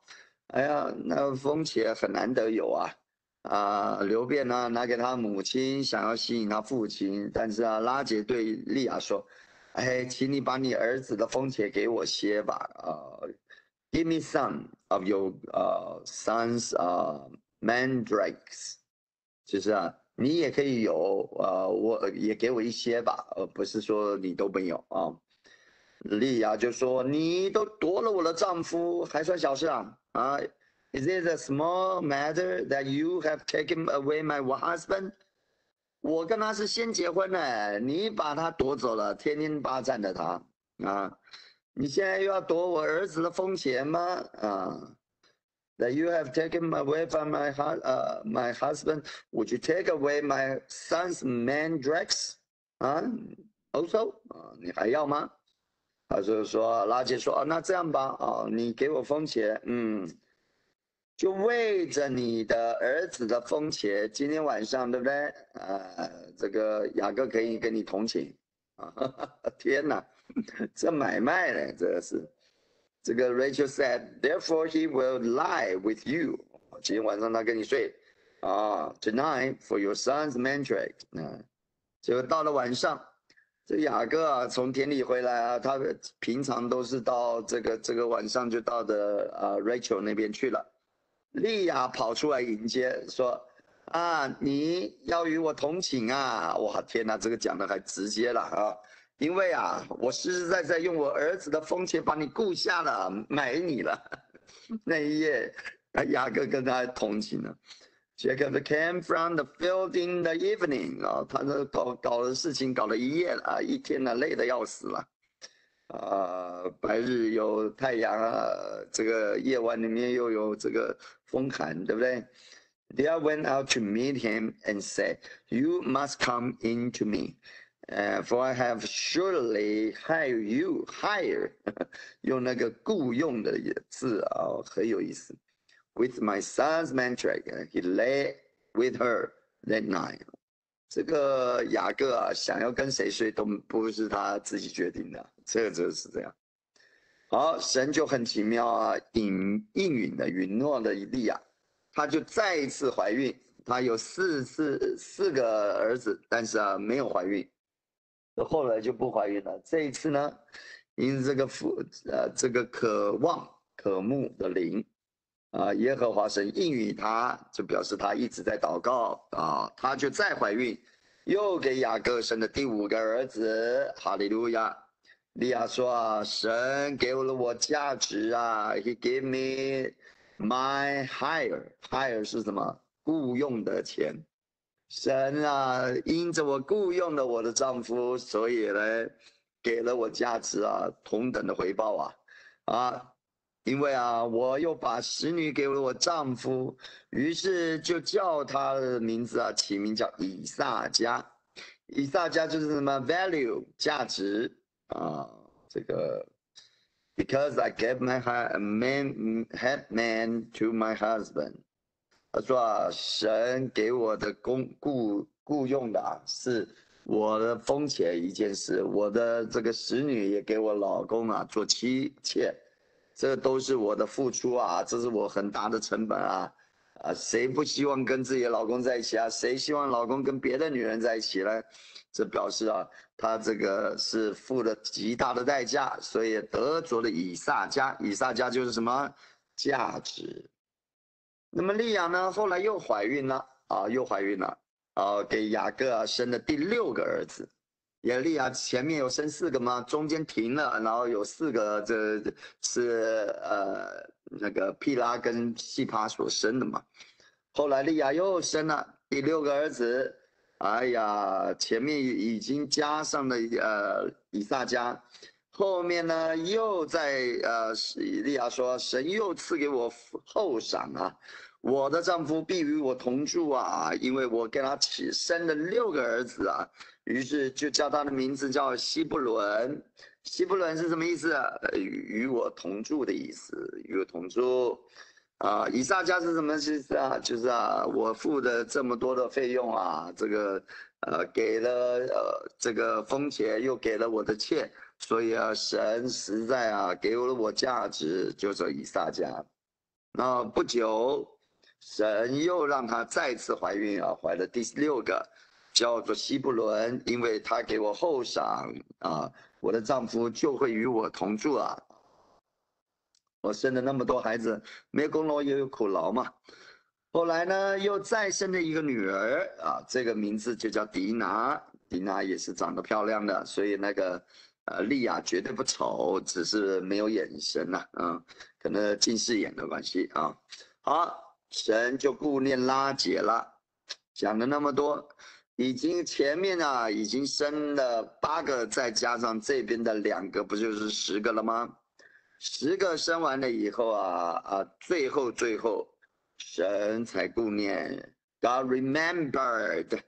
Speaker 3: 哎呀，那风且很难得有啊。啊，刘辩呢拿给他母亲，想要吸引他父亲，但是啊，拉结对利亚说：“哎，请你把你儿子的风且给我些吧。啊 ，Give me some of your 呃、uh, sons 啊、uh, mandrakes。就是啊，你也可以有，呃，我也给我一些吧，而不是说你都没有啊。”利亚就说：“你都夺了我的丈夫，还算小事啊？啊，Is it a small matter that you have taken away my husband？ 我跟他是先结婚的，你把他夺走了，天天霸占着他啊！你现在又要夺我儿子的风钱吗？啊？That you have taken away from my uh my husband, would you take away my son's mandrakes？ 啊，also 啊，你还要吗？”他就说，拉结说，哦，那这样吧，哦，你给我风钱，嗯，就为着你的儿子的风钱，今天晚上对不对？呃，这个雅各可以跟你同寝啊！天哪，这买卖呢，这是。这个 Rachel said, therefore he will lie with you。今天晚上他跟你睡啊 ，tonight for your son's mandrake。嗯，结果到了晚上。这雅各啊，从田里回来啊，他平常都是到这个这个晚上就到的啊 Rachel 那边去了。利亚跑出来迎接，说：“啊，你要与我同寝啊！”哇，天哪，这个讲的还直接了啊！因为啊，我实实在在用我儿子的风钱把你雇下了，买你了。那一夜，雅各跟他同寝了。Jacob came from the field in the evening 啊，他这搞搞的事情搞了一夜了啊，一天呢累得要死了。啊，白日有太阳啊，这个夜晚里面又有这个风寒，对不对 ？They went out to meet him and said, "You must come in to me, uh, for I have surely hired you." Hire 用那个雇佣的字啊，很有意思。With my son's mandrake, he lay with her that night. 这个雅各啊，想要跟谁睡都不是他自己决定的，这个就是这样。好，神就很奇妙啊，应应允的允诺的利亚，他就再一次怀孕，他有四次四个儿子，但是啊没有怀孕，后来就不怀孕了。这一次呢，因为这个父呃这个渴望渴慕的灵。啊，耶和华神应允他，就表示他一直在祷告啊，他就再怀孕，又给雅各生了第五个儿子，哈利路亚。利亚说啊，神给了我价值啊 ，He gave me my hire，hire 是什么？雇佣的钱。神啊，因着我雇佣了我的丈夫，所以呢，给了我价值啊，同等的回报啊，啊。因为啊，我又把使女给了我丈夫，于是就叫他的名字啊，起名叫以撒迦。以撒迦就是什么 value 价值啊，这个 because I gave my man head man to my husband。他说啊，神给我的公雇雇用的啊，是我的风钱一件事，我的这个使女也给我老公啊做妻妾。这都是我的付出啊，这是我很大的成本啊，啊，谁不希望跟自己的老公在一起啊？谁希望老公跟别的女人在一起呢？这表示啊，他这个是付了极大的代价，所以得着了以撒迦。以撒迦就是什么价值？那么利亚呢，后来又怀孕了啊，又怀孕了啊，给雅各啊生了第六个儿子。耶利亚前面有生四个吗？中间停了，然后有四个，这是呃那个毗拉跟细帕所生的嘛。后来利亚又生了第六个儿子，哎呀，前面已经加上了呃以撒迦，后面呢又在呃利亚说，神又赐给我后赏啊。我的丈夫必与我同住啊，因为我跟他起生了六个儿子啊。于是就叫他的名字叫希布伦。希布伦是什么意思啊？与我同住的意思，与我同住。啊，以撒迦是什么意思啊？就是啊，我付的这么多的费用啊，这个呃给了呃这个风钱，又给了我的妾，所以啊，神实在啊给了我价值，就叫以撒迦。 那不久，神又让她再次怀孕啊，怀了第六个，叫做希布伦，因为他给我厚赏啊，我的丈夫就会与我同住啊。我生了那么多孩子，没有功劳也有苦劳嘛。后来呢，又再生了一个女儿啊，这个名字就叫迪拿。迪拿也是长得漂亮的，所以那个呃莉亚绝对不丑，只是没有眼神呐、啊，嗯，可能近视眼的关系啊。好，神就顾念拉结了，讲了那么多，已经前面啊已经生了八个，再加上这边的两个，不就是十个了吗？十个生完了以后啊啊，最后最后。神才顾念 ，God remembered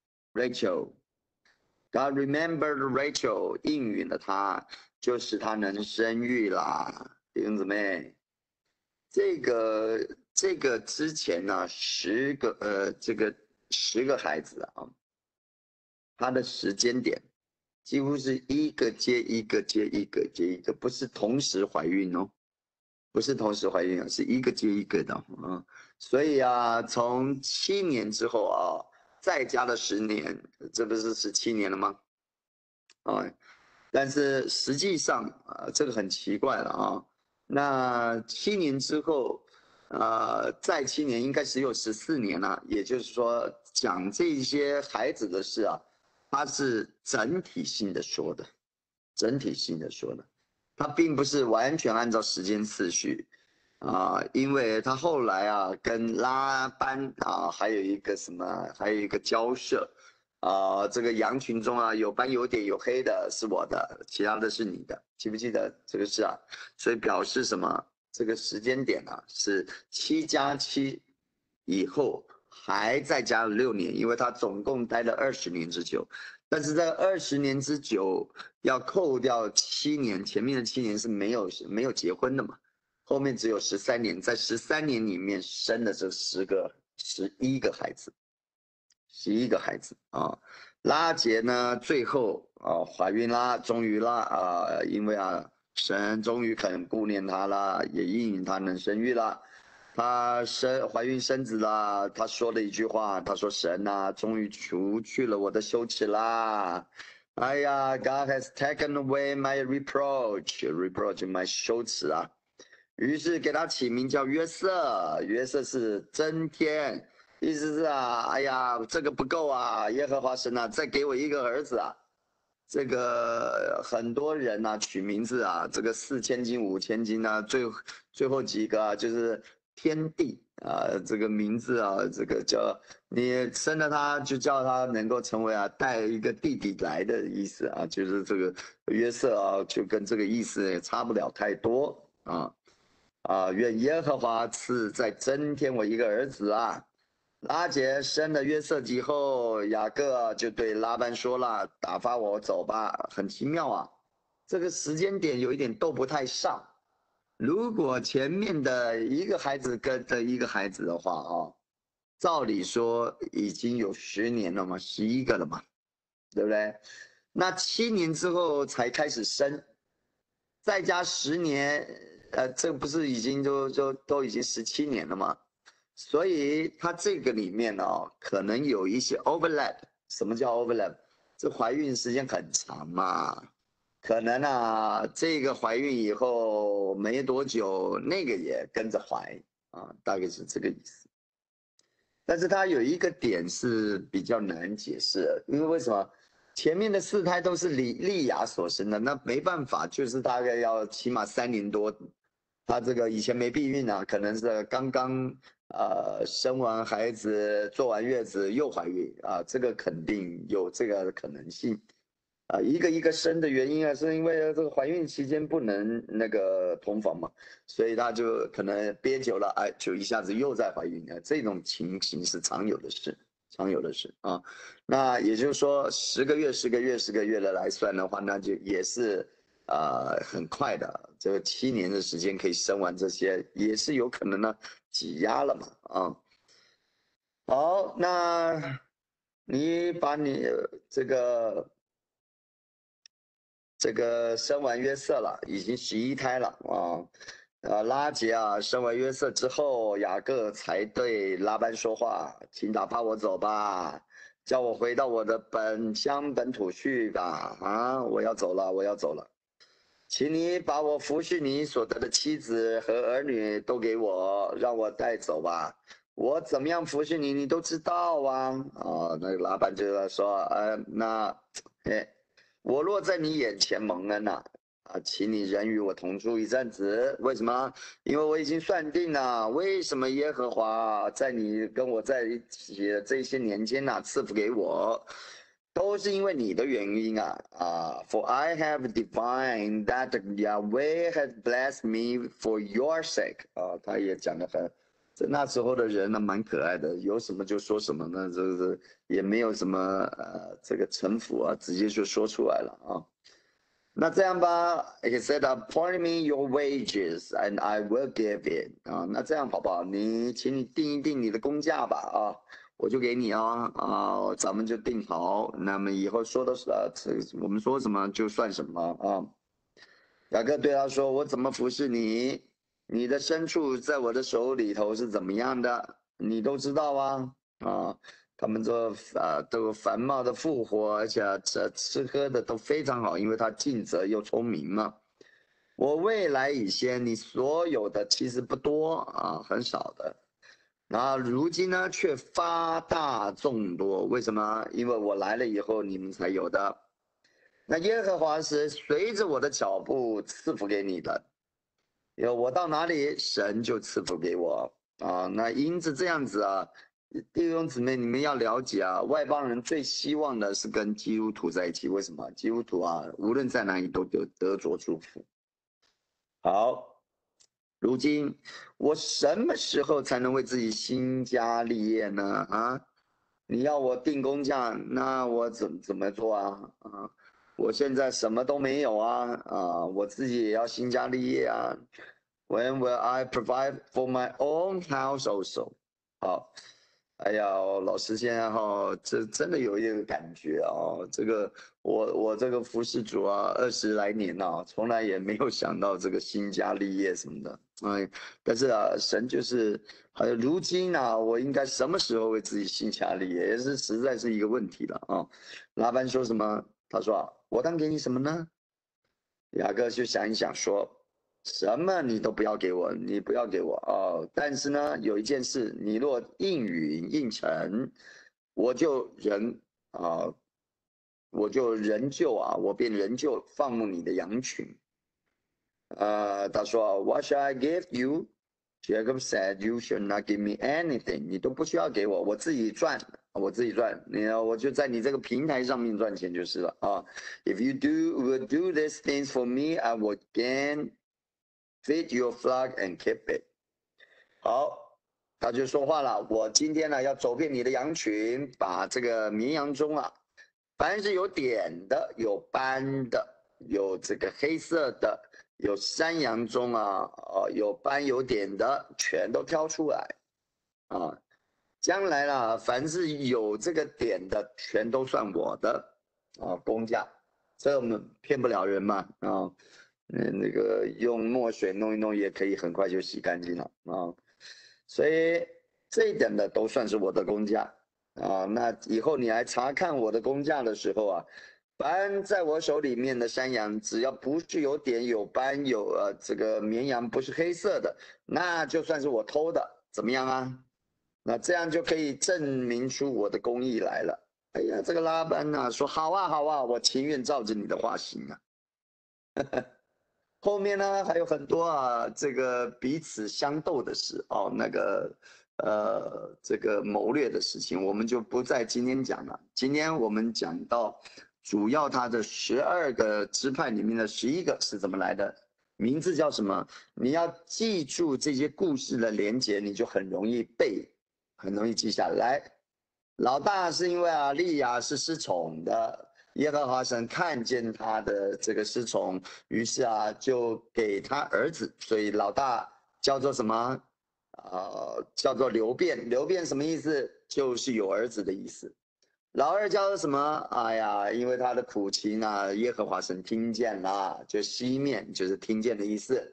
Speaker 3: Rachel，God remembered Rachel， 应允了她，就使她能生育啦，弟兄姊妹。这个这个之前呢、啊，十个呃，这个十个孩子啊，他的时间点几乎是一个接一个接一个接一个，不是同时怀孕哦。不是同时怀孕啊，是一个接一个的啊、嗯，所以啊，从七年之后啊，再加了十年，这不是十七年了吗？啊，但是实际上啊，这个很奇怪了啊。那七年之后，呃，再七年应该只有十四年了，也就是说，讲这些孩子的事啊，他是整体性的说的，整体性的说的。他并不是完全按照时间次序啊、呃，因为他后来啊跟拉班啊还有一个什么，还有一个交涉啊、呃，这个羊群中啊有斑有点有黑的是我的，其他的是你的，记不记得这个事啊？所以表示什么？这个时间点啊是七加七以后还再加了六年，因为他总共待了二十年之久。但是在二十年之久，要扣掉七年，前面的七年是没有没有结婚的嘛，后面只有十三年，在十三年里面生了这十个十一个孩子，十一个孩子啊。拉结呢，最后啊怀孕啦，终于啦啊，因为啊神终于肯顾念她啦，也应允她能生育啦。她生怀孕生子啦，她说了一句话，她说神啊，终于除去了我的羞耻啦。哎呀 ，God has taken away my reproach, reproach my 羞耻啊。于是给他起名叫约瑟，约瑟是增添，意思是啊，哎呀，这个不够啊，耶和华神啊，再给我一个儿子啊。这个很多人啊取名字啊，这个四千金五千金啊，最最后几个啊就是天地啊，这个名字啊，这个叫你生了他就叫他能够成为啊带一个弟弟来的意思啊，就是这个约瑟啊，就跟这个意思也差不了太多啊啊，愿耶和华赐再增添我一个儿子啊。拉结生了约瑟以后，雅各就对拉班说了：“打发我走吧。”很奇妙啊，这个时间点有一点斗不太上。如果前面的一个孩子跟的一个孩子的话啊，照理说已经有十年了嘛，十一个了嘛，对不对？那七年之后才开始生，再加十年，呃，这不是已经就就都已经十七年了吗？所以它这个里面哦，可能有一些 overlap。什么叫 overlap？这怀孕时间很长嘛，可能啊，这个怀孕以后没多久，那个也跟着怀啊，大概是这个意思。但是它有一个点是比较难解释，因为为什么？前面的四胎都是李莉亚所生的，那没办法，就是大概要起码三年多。她这个以前没避孕啊，可能是刚刚呃生完孩子坐完月子又怀孕啊，这个肯定有这个可能性。啊，一个一个生的原因啊，是因为这个怀孕期间不能那个同房嘛，所以她就可能憋久了，哎，就一下子又在怀孕啊，这种情形是常有的事，常有的事啊。那也就是说，十个月、十个月、十个月的来算的话，那就也是呃很快的，这个七年的时间可以生完这些，也是有可能呢挤压了嘛啊。好，那你把你这个。这个生完约瑟了，已经十一胎了啊。 呃，拉结啊，生完约瑟之后，雅各才对拉班说话，请打发我走吧，叫我回到我的本乡本土去吧。啊，我要走了，我要走了，请你把我服侍你所得的妻子和儿女都给我，让我带走吧。我怎么样服侍你，你都知道啊。啊，那个拉班就说，呃，那，哎，我若在你眼前蒙恩呐、啊，请你仍与我同住一阵子。为什么？因为我已经算定了，为什么耶和华在你跟我在一起的这些年间呐、啊，赐福给我，都是因为你的原因啊啊 ！For I have divined that Yahweh has blessed me for your sake 啊，他也讲得很。这那时候的人呢，蛮可爱的，有什么就说什么呢，这是也没有什么呃这个城府啊，直接就说出来了啊。那这样吧 ，He said, "Appoint me your wages, and I will give it." 啊，那这样好不好？你，请你定一定你的工价吧，啊，我就给你啊，啊，咱们就定好。那么以后说的是啊，这我们说什么就算什么啊。雅各对他说："我怎么服侍你？你的牲畜在我的手里头是怎么样的，你都知道啊。啊，他们这啊都繁茂的复活，而且这吃喝的都非常好，因为他尽责又聪明嘛。我未来以先，你所有的其实不多啊，很少的。那如今呢，却发大众多。为什么？因为我来了以后，你们才有的。那耶和华是随着我的脚步赐福给你的，有我到哪里，神就赐福给我啊。那因此这样子啊，弟兄姊妹，你们要了解啊，外邦人最希望的是跟基督徒在一起。为什么？基督徒啊，无论在哪里都得得着祝福。好，如今我什么时候才能为自己兴家立业呢？啊，你要我定工价，那我怎怎么做啊？啊，我现在什么都没有啊！啊，我自己也要兴家立业啊。When will I provide for my own house also？ 好，哎呀，老师现在哈，这真的有一个感觉啊，这个我我这个服侍主啊，二十来年了，从来也没有想到这个兴家立业什么的，哎，但是啊，神就是还有如今啊，我应该什么时候为自己兴家立业，也是实在是一个问题了啊。拉班说什么？他说啊，我当给你什么呢？雅各就想一想说，什么你都不要给我，你不要给我哦。但是呢，有一件事，你若应允应承，我就仍啊，我就仍旧啊，我便仍旧放牧你的羊群。呃，他说 ，What shall I give you? Jacob said, "You shall not give me anything." 你都不需要给我，我自己赚，我自己赚。你我就在你这个平台上面赚钱就是了啊。If you do will do these things for me, I will again feed your flock and keep it. 好，他就说话了。我今天呢要走遍你的羊群，把这个绵羊中啊，凡是有点的、有斑的、有这个黑色的。有山羊中啊，呃，有斑有点的，全都挑出来，啊，将来啦，凡是有这个点的，全都算我的，啊，工价，这我们骗不了人嘛，啊，嗯，那个用墨水弄一弄也可以很快就洗干净了，啊，所以这一点的都算是我的工价，啊，那以后你来查看我的工价的时候啊。凡在我手里面的山羊，只要不是有点有斑有呃这个绵羊不是黑色的，那就算是我偷的，怎么样啊？那这样就可以证明出我的公义来了。哎呀，这个拉班呐、啊、说好啊好啊，我情愿照着你的话行啊。后面呢还有很多啊，这个彼此相斗的事哦，那个呃这个谋略的事情，我们就不在今天讲了。今天我们讲到。主要它的十二个支派里面的十一个是怎么来的？名字叫什么？你要记住这些故事的连结，你就很容易背，很容易记下来。老大是因为啊，利亚是失宠的，耶和华神看见他的这个失宠，于是啊，就给他儿子，所以老大叫做什么？呃，叫做流便。流便什么意思？就是有儿子的意思。老二叫做什么？哎呀，因为他的苦情啊，耶和华神听见了，就西面就是听见的意思。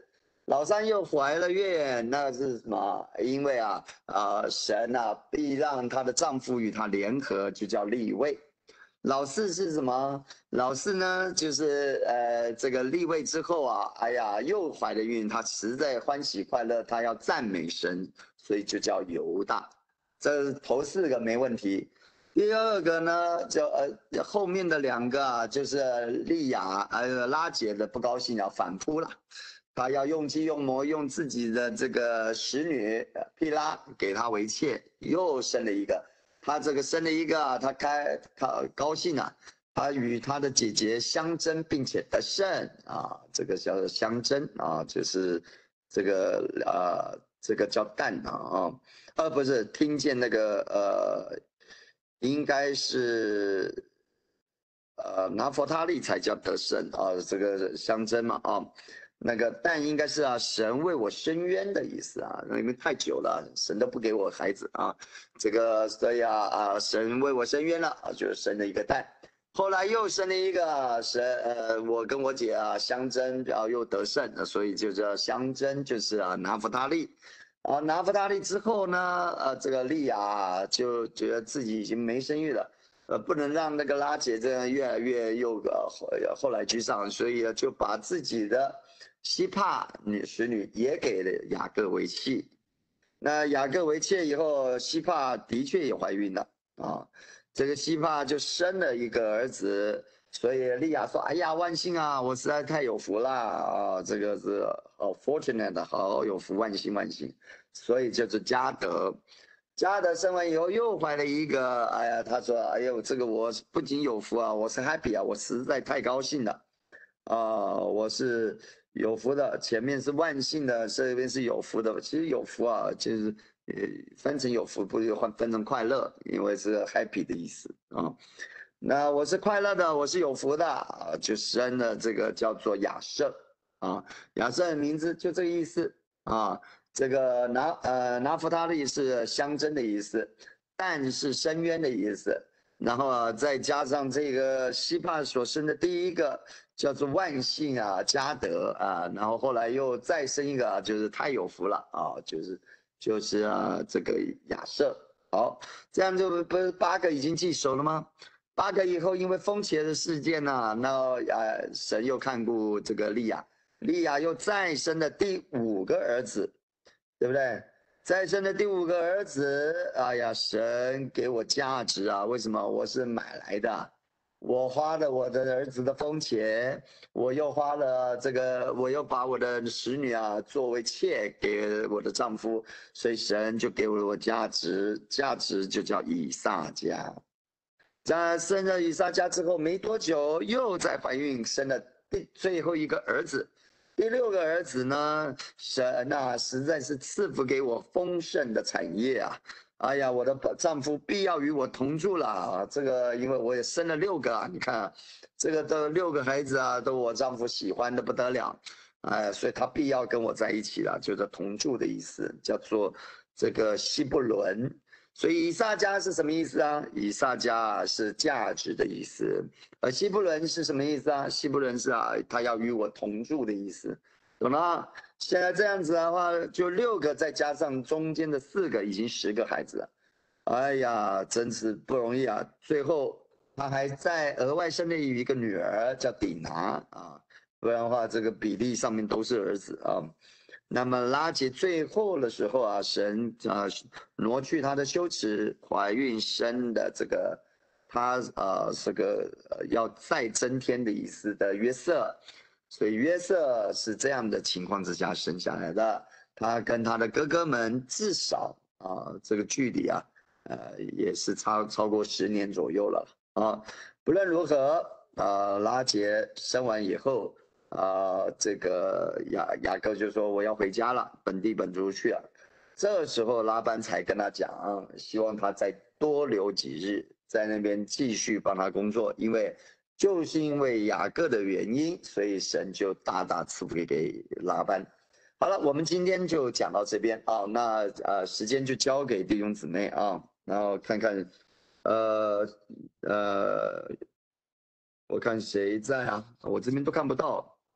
Speaker 3: 老三又怀了孕，那是什么？因为啊，啊、呃、神啊必让她的丈夫与她联合，就叫立位。老四是什么？老四呢，就是呃，这个立位之后啊，哎呀，又怀了孕，她实在欢喜快乐，她要赞美神，所以就叫犹大。这头四个没问题。第二个呢，就呃后面的两个啊，就是利亚呃拉结的不高兴要反扑了，他要用计用谋，用自己的这个使女毗拉给他为妾，又生了一个。他这个生了一个啊，他开他高兴啊，他与他的姐姐相争，并且得胜啊，这个叫相争啊，就是这个呃这个叫蛋啊啊，呃不是听见那个呃，应该是呃拿佛他利才叫得胜啊，这个相争嘛啊。那个但应该是啊，神为我伸冤的意思啊，因为太久了，神都不给我孩子啊，这个所以啊啊，神为我伸冤了啊，就生了一个蛋，后来又生了一个神，呃，我跟我姐啊相争，然后又得胜，所以就叫相争，就是啊拿弗他利，啊拿弗他利之后呢，呃，这个利亚就觉得自己已经没生育了。呃，不能让那个拉结这样越来越又呃后后来居上，所以就把自己的希帕女使女也给了雅各为妻。那雅各为妾以后，希帕的确也怀孕了啊。这个希帕就生了一个儿子，所以利亚说：“哎呀，万幸啊，我实在太有福了啊！这个是哦 fortunate， 好有福，万幸万幸。”所以就是加德。加德生完以后又怀了一个，哎呀，他说：“哎呦，这个我不仅有福啊，我是 happy 啊，我实在太高兴了，啊、呃，我是有福的。前面是万幸的，这边是有福的。其实有福啊，就是呃分成有福，不是换分成快乐，因为是 happy 的意思啊。那我是快乐的，我是有福的啊，就生了这个叫做亚瑟啊，亚瑟的名字就这个意思啊。”这个拿呃拿弗他利是相争的意思，但是深渊的意思，然后啊再加上这个希帕所生的第一个叫做万幸啊加德啊，然后后来又再生一个啊，就是太有福了啊，就是就是啊这个亚瑟。好，这样就不是八个已经记熟了吗？八个以后因为风茄的事件呢、啊，那啊神又看顾这个利亚，利亚又再生了第五个儿子。对不对？再生的第五个儿子，哎呀，神给我价值啊！为什么？我是买来的，我花了我的儿子的风钱，我又花了这个，我又把我的使女啊作为妾给我的丈夫，所以神就给了我价值，价值就叫以撒家。在生了以撒家之后没多久，又在怀孕生了第最后一个儿子。第六个儿子呢，神啊，实在是赐福给我丰盛的产业啊！哎呀，我的丈夫必要与我同住了啊！这个，因为我也生了六个啊，你看，这个都六个孩子啊，都我丈夫喜欢的不得了，哎，所以他必要跟我在一起了，就是同住的意思，叫做这个希布伦。所以以撒家是什么意思啊？以撒家是价值的意思。而希布伦是什么意思啊？希布伦是啊，他要与我同住的意思，懂了吗？现在这样子的话，就六个再加上中间的四个，已经十个孩子了。哎呀，真是不容易啊！最后他还在额外生了一个女儿，叫底拿啊，不然的话，这个比例上面都是儿子啊。那么拉结最后的时候啊，神啊挪去他的羞耻，怀孕生的这个他呃这个要再增添的意思的约瑟，所以约瑟是这样的情况之下生下来的。他跟他的哥哥们至少啊这个距离啊，呃也是超超过十年左右了啊。不论如何，呃拉结生完以后。啊、呃，这个雅雅各就说我要回家了，本地本族去了。这时候拉班才跟他讲，希望他再多留几日，在那边继续帮他工作，因为就是因为雅各的原因，所以神就大大赐福给拉班。好了，我们今天就讲到这边啊，那呃时间就交给弟兄姊妹啊，然后看看，呃呃，我看谁在啊？我这边都看不到。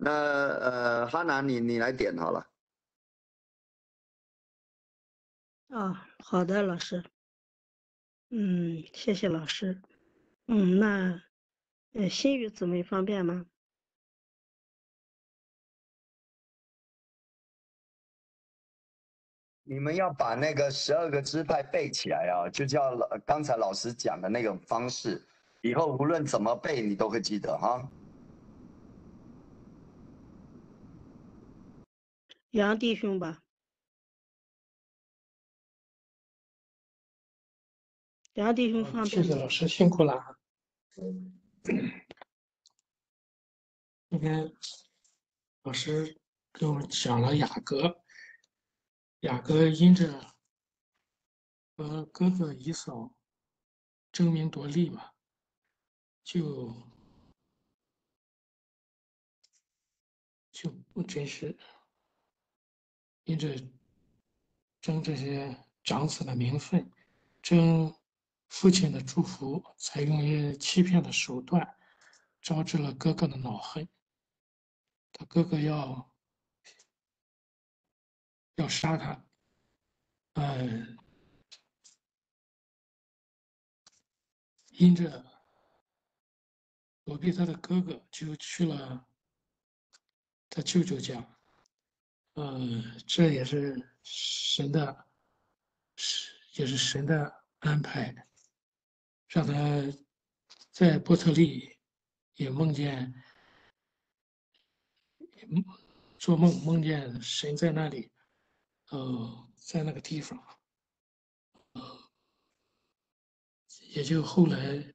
Speaker 3: 那呃，哈南你你来点好了。
Speaker 2: 啊，好的，老师。嗯，谢谢老师。嗯，那呃，新宇姊妹方便吗？
Speaker 3: 你们要把那个十二个支派背起来啊，就叫老刚才老师讲的那种方式，以后无论怎么背，你都会记得哈。
Speaker 2: 杨弟兄吧，杨弟兄方便吗？
Speaker 4: 谢谢老师辛苦了啊！今天老师给我们讲了雅各，雅各因着和哥哥以扫争名夺利嘛，就就不真是因着争这些长子的名分，争父亲的祝福，才用一欺骗的手段，招致了哥哥的恼恨。他哥哥要要杀他，嗯，因着躲避他的哥哥，就去了他舅舅家。嗯，这也是神的，是也是神的安排，让他在伯特利也梦见，梦做梦梦见神在那里，呃，在那个地方，也就后来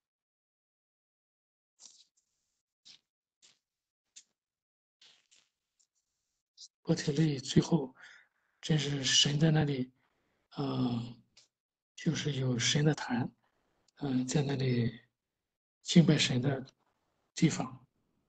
Speaker 4: 伯特利最后真是神在那里，呃，就是有神的坛，嗯、在那里敬拜神的地方。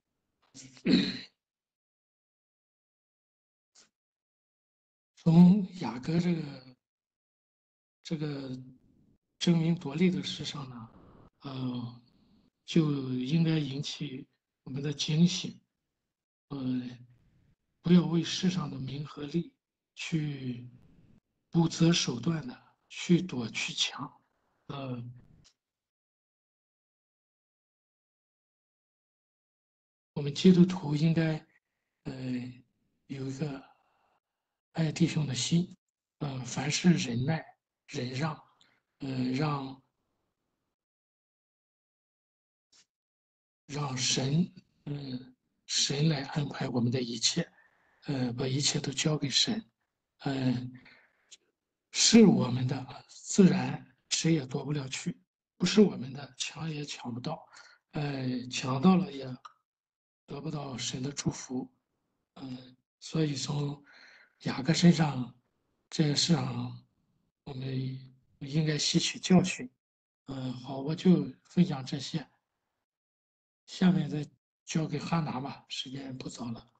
Speaker 4: 从雅各这个这个争名夺利的事上呢，呃，就应该引起我们的警醒，呃，不要为世上的名和利去不择手段的去夺去抢，呃，我们基督徒应该呃有一个爱弟兄的心，呃，凡事忍耐、忍让，呃，让让神，嗯，神来安排我们的一切，呃，把一切都交给神，嗯，是我们的，自然谁也夺不了去；不是我们的，抢也抢不到，呃，抢到了也得不到神的祝福，嗯，所以从雅各身上，这个事上，我们应该吸取教训。嗯，好，我就分享这些。下面再交给哈拿吧，时间不早了，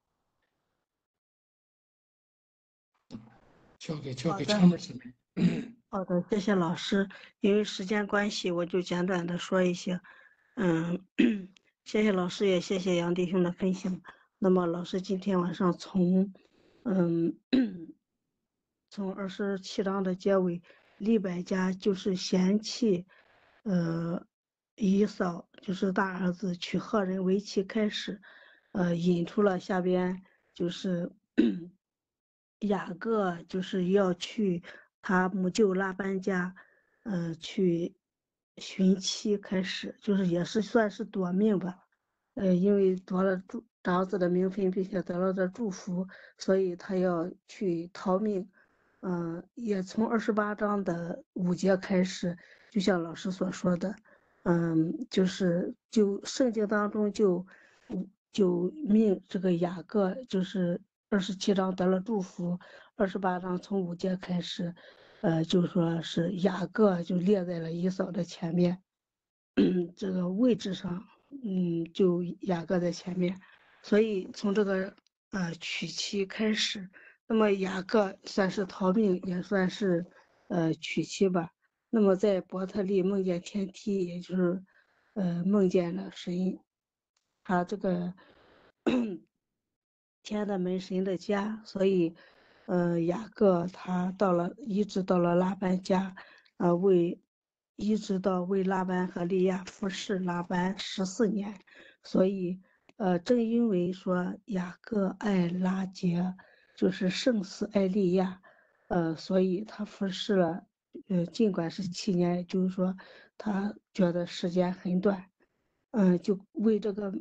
Speaker 4: 交给交给
Speaker 2: 好的，
Speaker 4: 昌妹姊妹。
Speaker 2: 好的，谢谢老师。因为时间关系，我就简短的说一些。嗯，谢谢老师，也谢谢杨弟兄的分享。那么老师今天晚上从，嗯，从二十七章的结尾，利百加就是嫌弃，呃，以扫就是大儿子娶赫人为妻开始，呃，引出了下边就是雅各就是要去他母舅拉班家，呃，去寻妻开始，就是也是算是夺命吧。呃，因为夺了祝长子的名分，并且得了这祝福，所以他要去逃命。嗯、也从二十八章的五节开始，就像老师所说的，嗯，就是就圣经当中就就命这个雅各，就是二十七章得了祝福，二十八章从五节开始，呃，就说是雅各就列在了以扫的前面。这个位置上，嗯，就雅各在前面，所以从这个呃娶妻开始，那么雅各算是逃命，也算是呃娶妻吧。那么在伯特利梦见天梯，也就是呃梦见了神，他这个天的门神的家，所以，呃，雅各他到了，一直到了拉班家，呃，为一直到为拉班和利亚服侍拉班十四年，所以，呃，正因为说雅各爱拉结，就是胜似爱利亚，呃，所以他服侍了，呃，尽管是七年，也就是说他觉得时间很短，嗯、就为这个。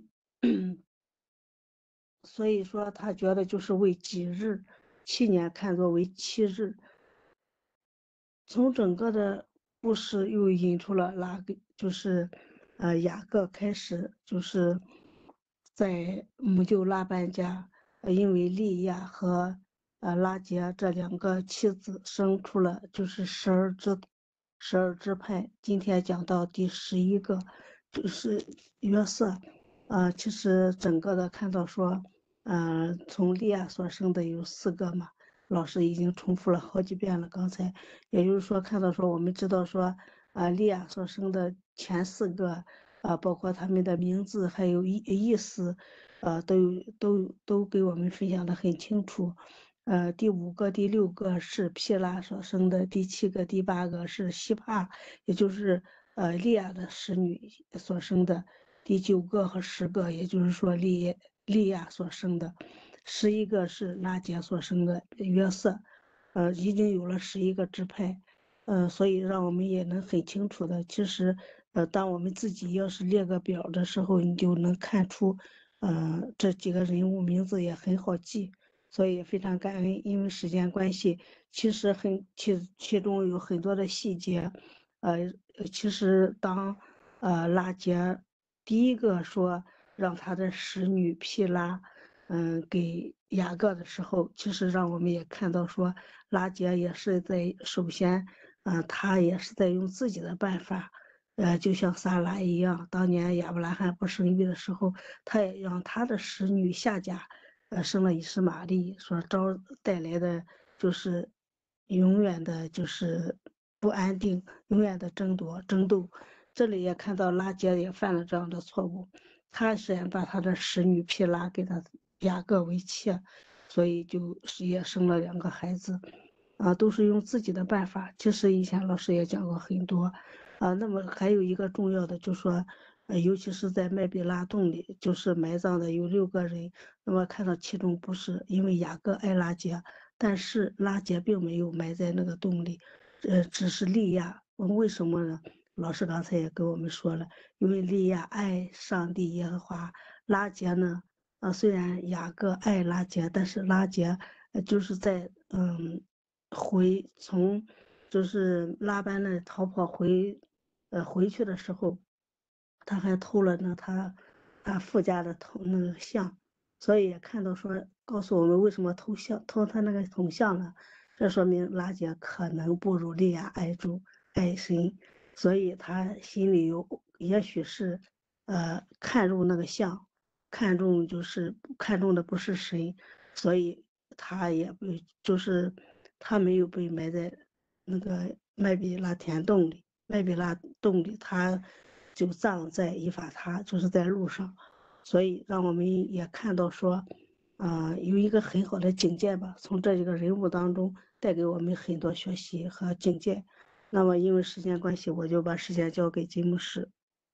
Speaker 2: 所以说他觉得就是为己日，七年看作为七日。从整个的故事又引出了哪个，就是呃雅各开始就是在母舅拉班家，呃因为利亚和呃拉结这两个妻子生出了就是十二支十二支派。今天讲到第十一个就是约瑟，呃其实整个的看到说，呃从利亚所生的有四个嘛。老师已经重复了好几遍了。刚才，也就是说，看到说，我们知道说，啊，利亚所生的前四个，啊，包括他们的名字还有意意思，呃，都有都都给我们分享的很清楚。呃，第五个、第六个是皮拉所生的，第七个、第八个是希帕，也就是呃利亚的使女所生的，第九个和十个，也就是说利利亚所生的。十一个是拉结所生的约瑟，呃，已经有了十一个支派，呃，所以让我们也能很清楚的，其实，呃，当我们自己要是列个表的时候，你就能看出，呃，这几个人物名字也很好记，所以非常感恩。因为时间关系，其实很其其中有很多的细节，呃，其实当呃拉结第一个说让他的使女毗拉。嗯，给雅各的时候，其实让我们也看到说，拉结也是在首先，嗯，他也是在用自己的办法，呃，就像撒拉一样，当年亚伯拉罕不生育的时候，他也让他的使女夏甲，呃，生了以实玛利，所招带来的就是永远的就是不安定，永远的争夺争斗。这里也看到拉结也犯了这样的错误。他虽然把他的使女毗拉给他雅各为妻，所以就是也生了两个孩子，啊，都是用自己的办法。其实以前老师也讲过很多，啊，那么还有一个重要的就是说，呃，尤其是在麦比拉洞里，就是埋葬的有六个人，那么看到其中不是因为雅各爱拉结，但是拉结并没有埋在那个洞里，呃，只是利亚。为什么呢？老师刚才也跟我们说了。因为利亚爱上帝耶和华，拉结呢，呃，虽然雅各爱拉结，但是拉结呃就是在嗯回从就是拉班那逃跑回呃回去的时候，他还偷了那他他父家的铜那个像，所以也看到说告诉我们为什么偷像偷他那个铜像呢？这说明拉结可能不如利亚爱主爱神。所以他心里有，也许是，呃，看中那个像，看中就是看中的不是神，所以他也被就是他没有被埋在那个麦比拉田洞里，麦比拉洞里他就葬在以法他，就是在路上，所以让我们也看到说，啊、有一个很好的警戒吧，从这一个人物当中带给我们很多学习和警戒。那么因为时间关系，我就把时间交给金牧师。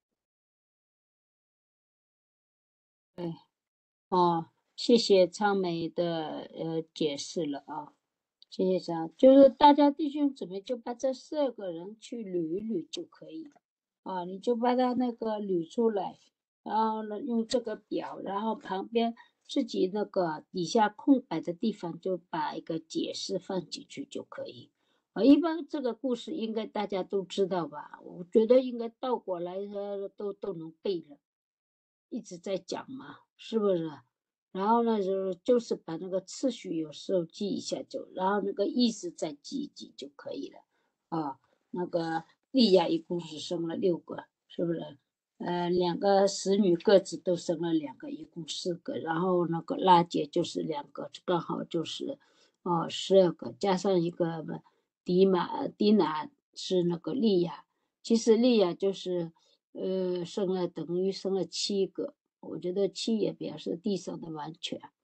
Speaker 1: 哦，谢谢昌梅的呃解释了啊，谢谢昌，就是大家弟兄姊妹就把这十二个人去捋一捋就可以了啊，你就把它那个捋出来，然后呢用这个表，然后旁边自己那个底下空白的地方就把一个解释放进去就可以。啊，一般这个故事应该大家都知道吧？我觉得应该倒过来呃都都能背了，一直在讲嘛，是不是？然后呢，就就是把那个次序有时候记一下就，然后那个意思再记一记就可以了。啊，那个利亚一共是生了六个，是不是？呃，两个使女各自都生了两个，一共四个。然后那个拉结就是两个，刚好就是哦十二个，加上一个迪玛迪娜是那个利亚。其实利亚就是呃生了等于生了七个。我觉得七也表示地上的完全，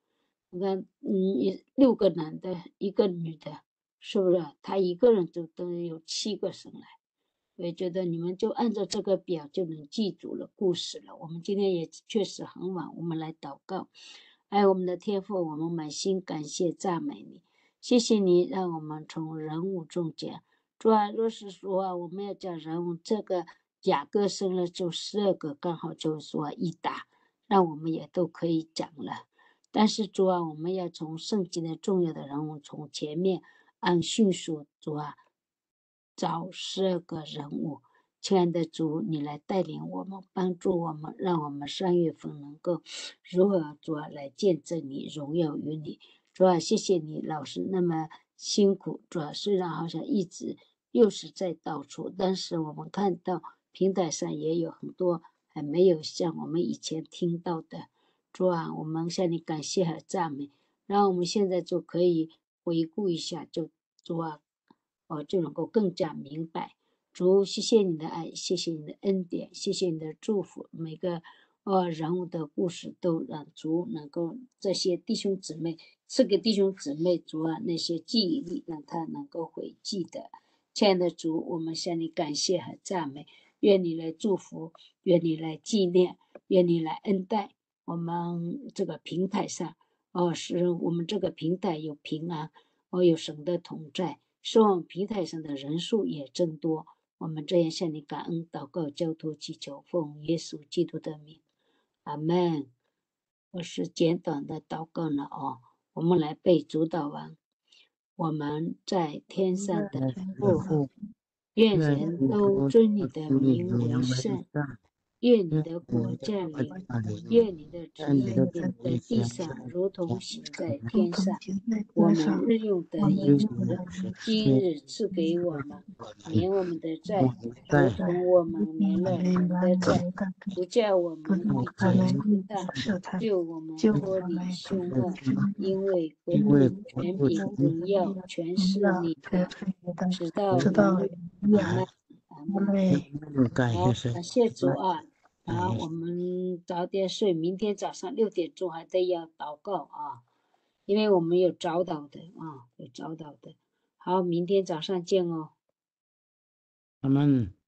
Speaker 1: 你看，嗯，六个男的，一个女的，是不是？他一个人就都有七个生来。我也觉得你们就按照这个表就能记住了故事了。我们今天也确实很晚，我们来祷告。爱我们的天父，我们满心感谢赞美你，谢谢你让我们从人物中讲。主啊，若是说啊，我们要讲人物，这个雅各生了就十二个，刚好就是说一打，让我们也都可以讲了。但是主啊，我们要从圣经的重要的人物从前面按迅速，主啊，找十二个人物。亲爱的主，你来带领我们，帮助我们，让我们三月份能够如何主啊来见证你，荣耀于你。主啊，谢谢你老师那么辛苦，主啊，虽然好像一直又是在到处，但是我们看到平台上也有很多还没有像我们以前听到的。主啊，我们向你感谢和赞美，让我们现在就可以回顾一下，就主啊，哦，就能够更加明白。主，谢谢你的爱，谢谢你的恩典，谢谢你的祝福。每个呃人物的故事都让主能够这些弟兄姊妹赐给弟兄姊妹主啊那些记忆力，让他能够会记得。亲爱的主，我们向你感谢和赞美，愿你来祝福，愿你来纪念，愿你来恩待我们这个平台上。哦，使我们这个平台有平安，哦，有神的同在，使我们平台上的人数也增多。我们这样向你感恩祷告，交托祈求，奉耶稣基督的名，阿门。我是简短的祷告了哦，我们来背主祷文。我们在天上的父，愿人都尊你的名为圣，愿你的国降临，愿你的旨意行在地上，如同行在天上。我们日用的饮食，今日赐给我们，免我们的债，如同我们免了人的债，不叫我们遇见试探，救我们脱离凶恶，因为国度、权柄、荣耀，全是你的，直到永远。阿门，阿门。好，感谢主啊！好，我们早点睡，明天早上六点钟还得要祷告啊，因为我们有早祷的啊，有早祷的。好，明天早上见哦。
Speaker 5: 阿门。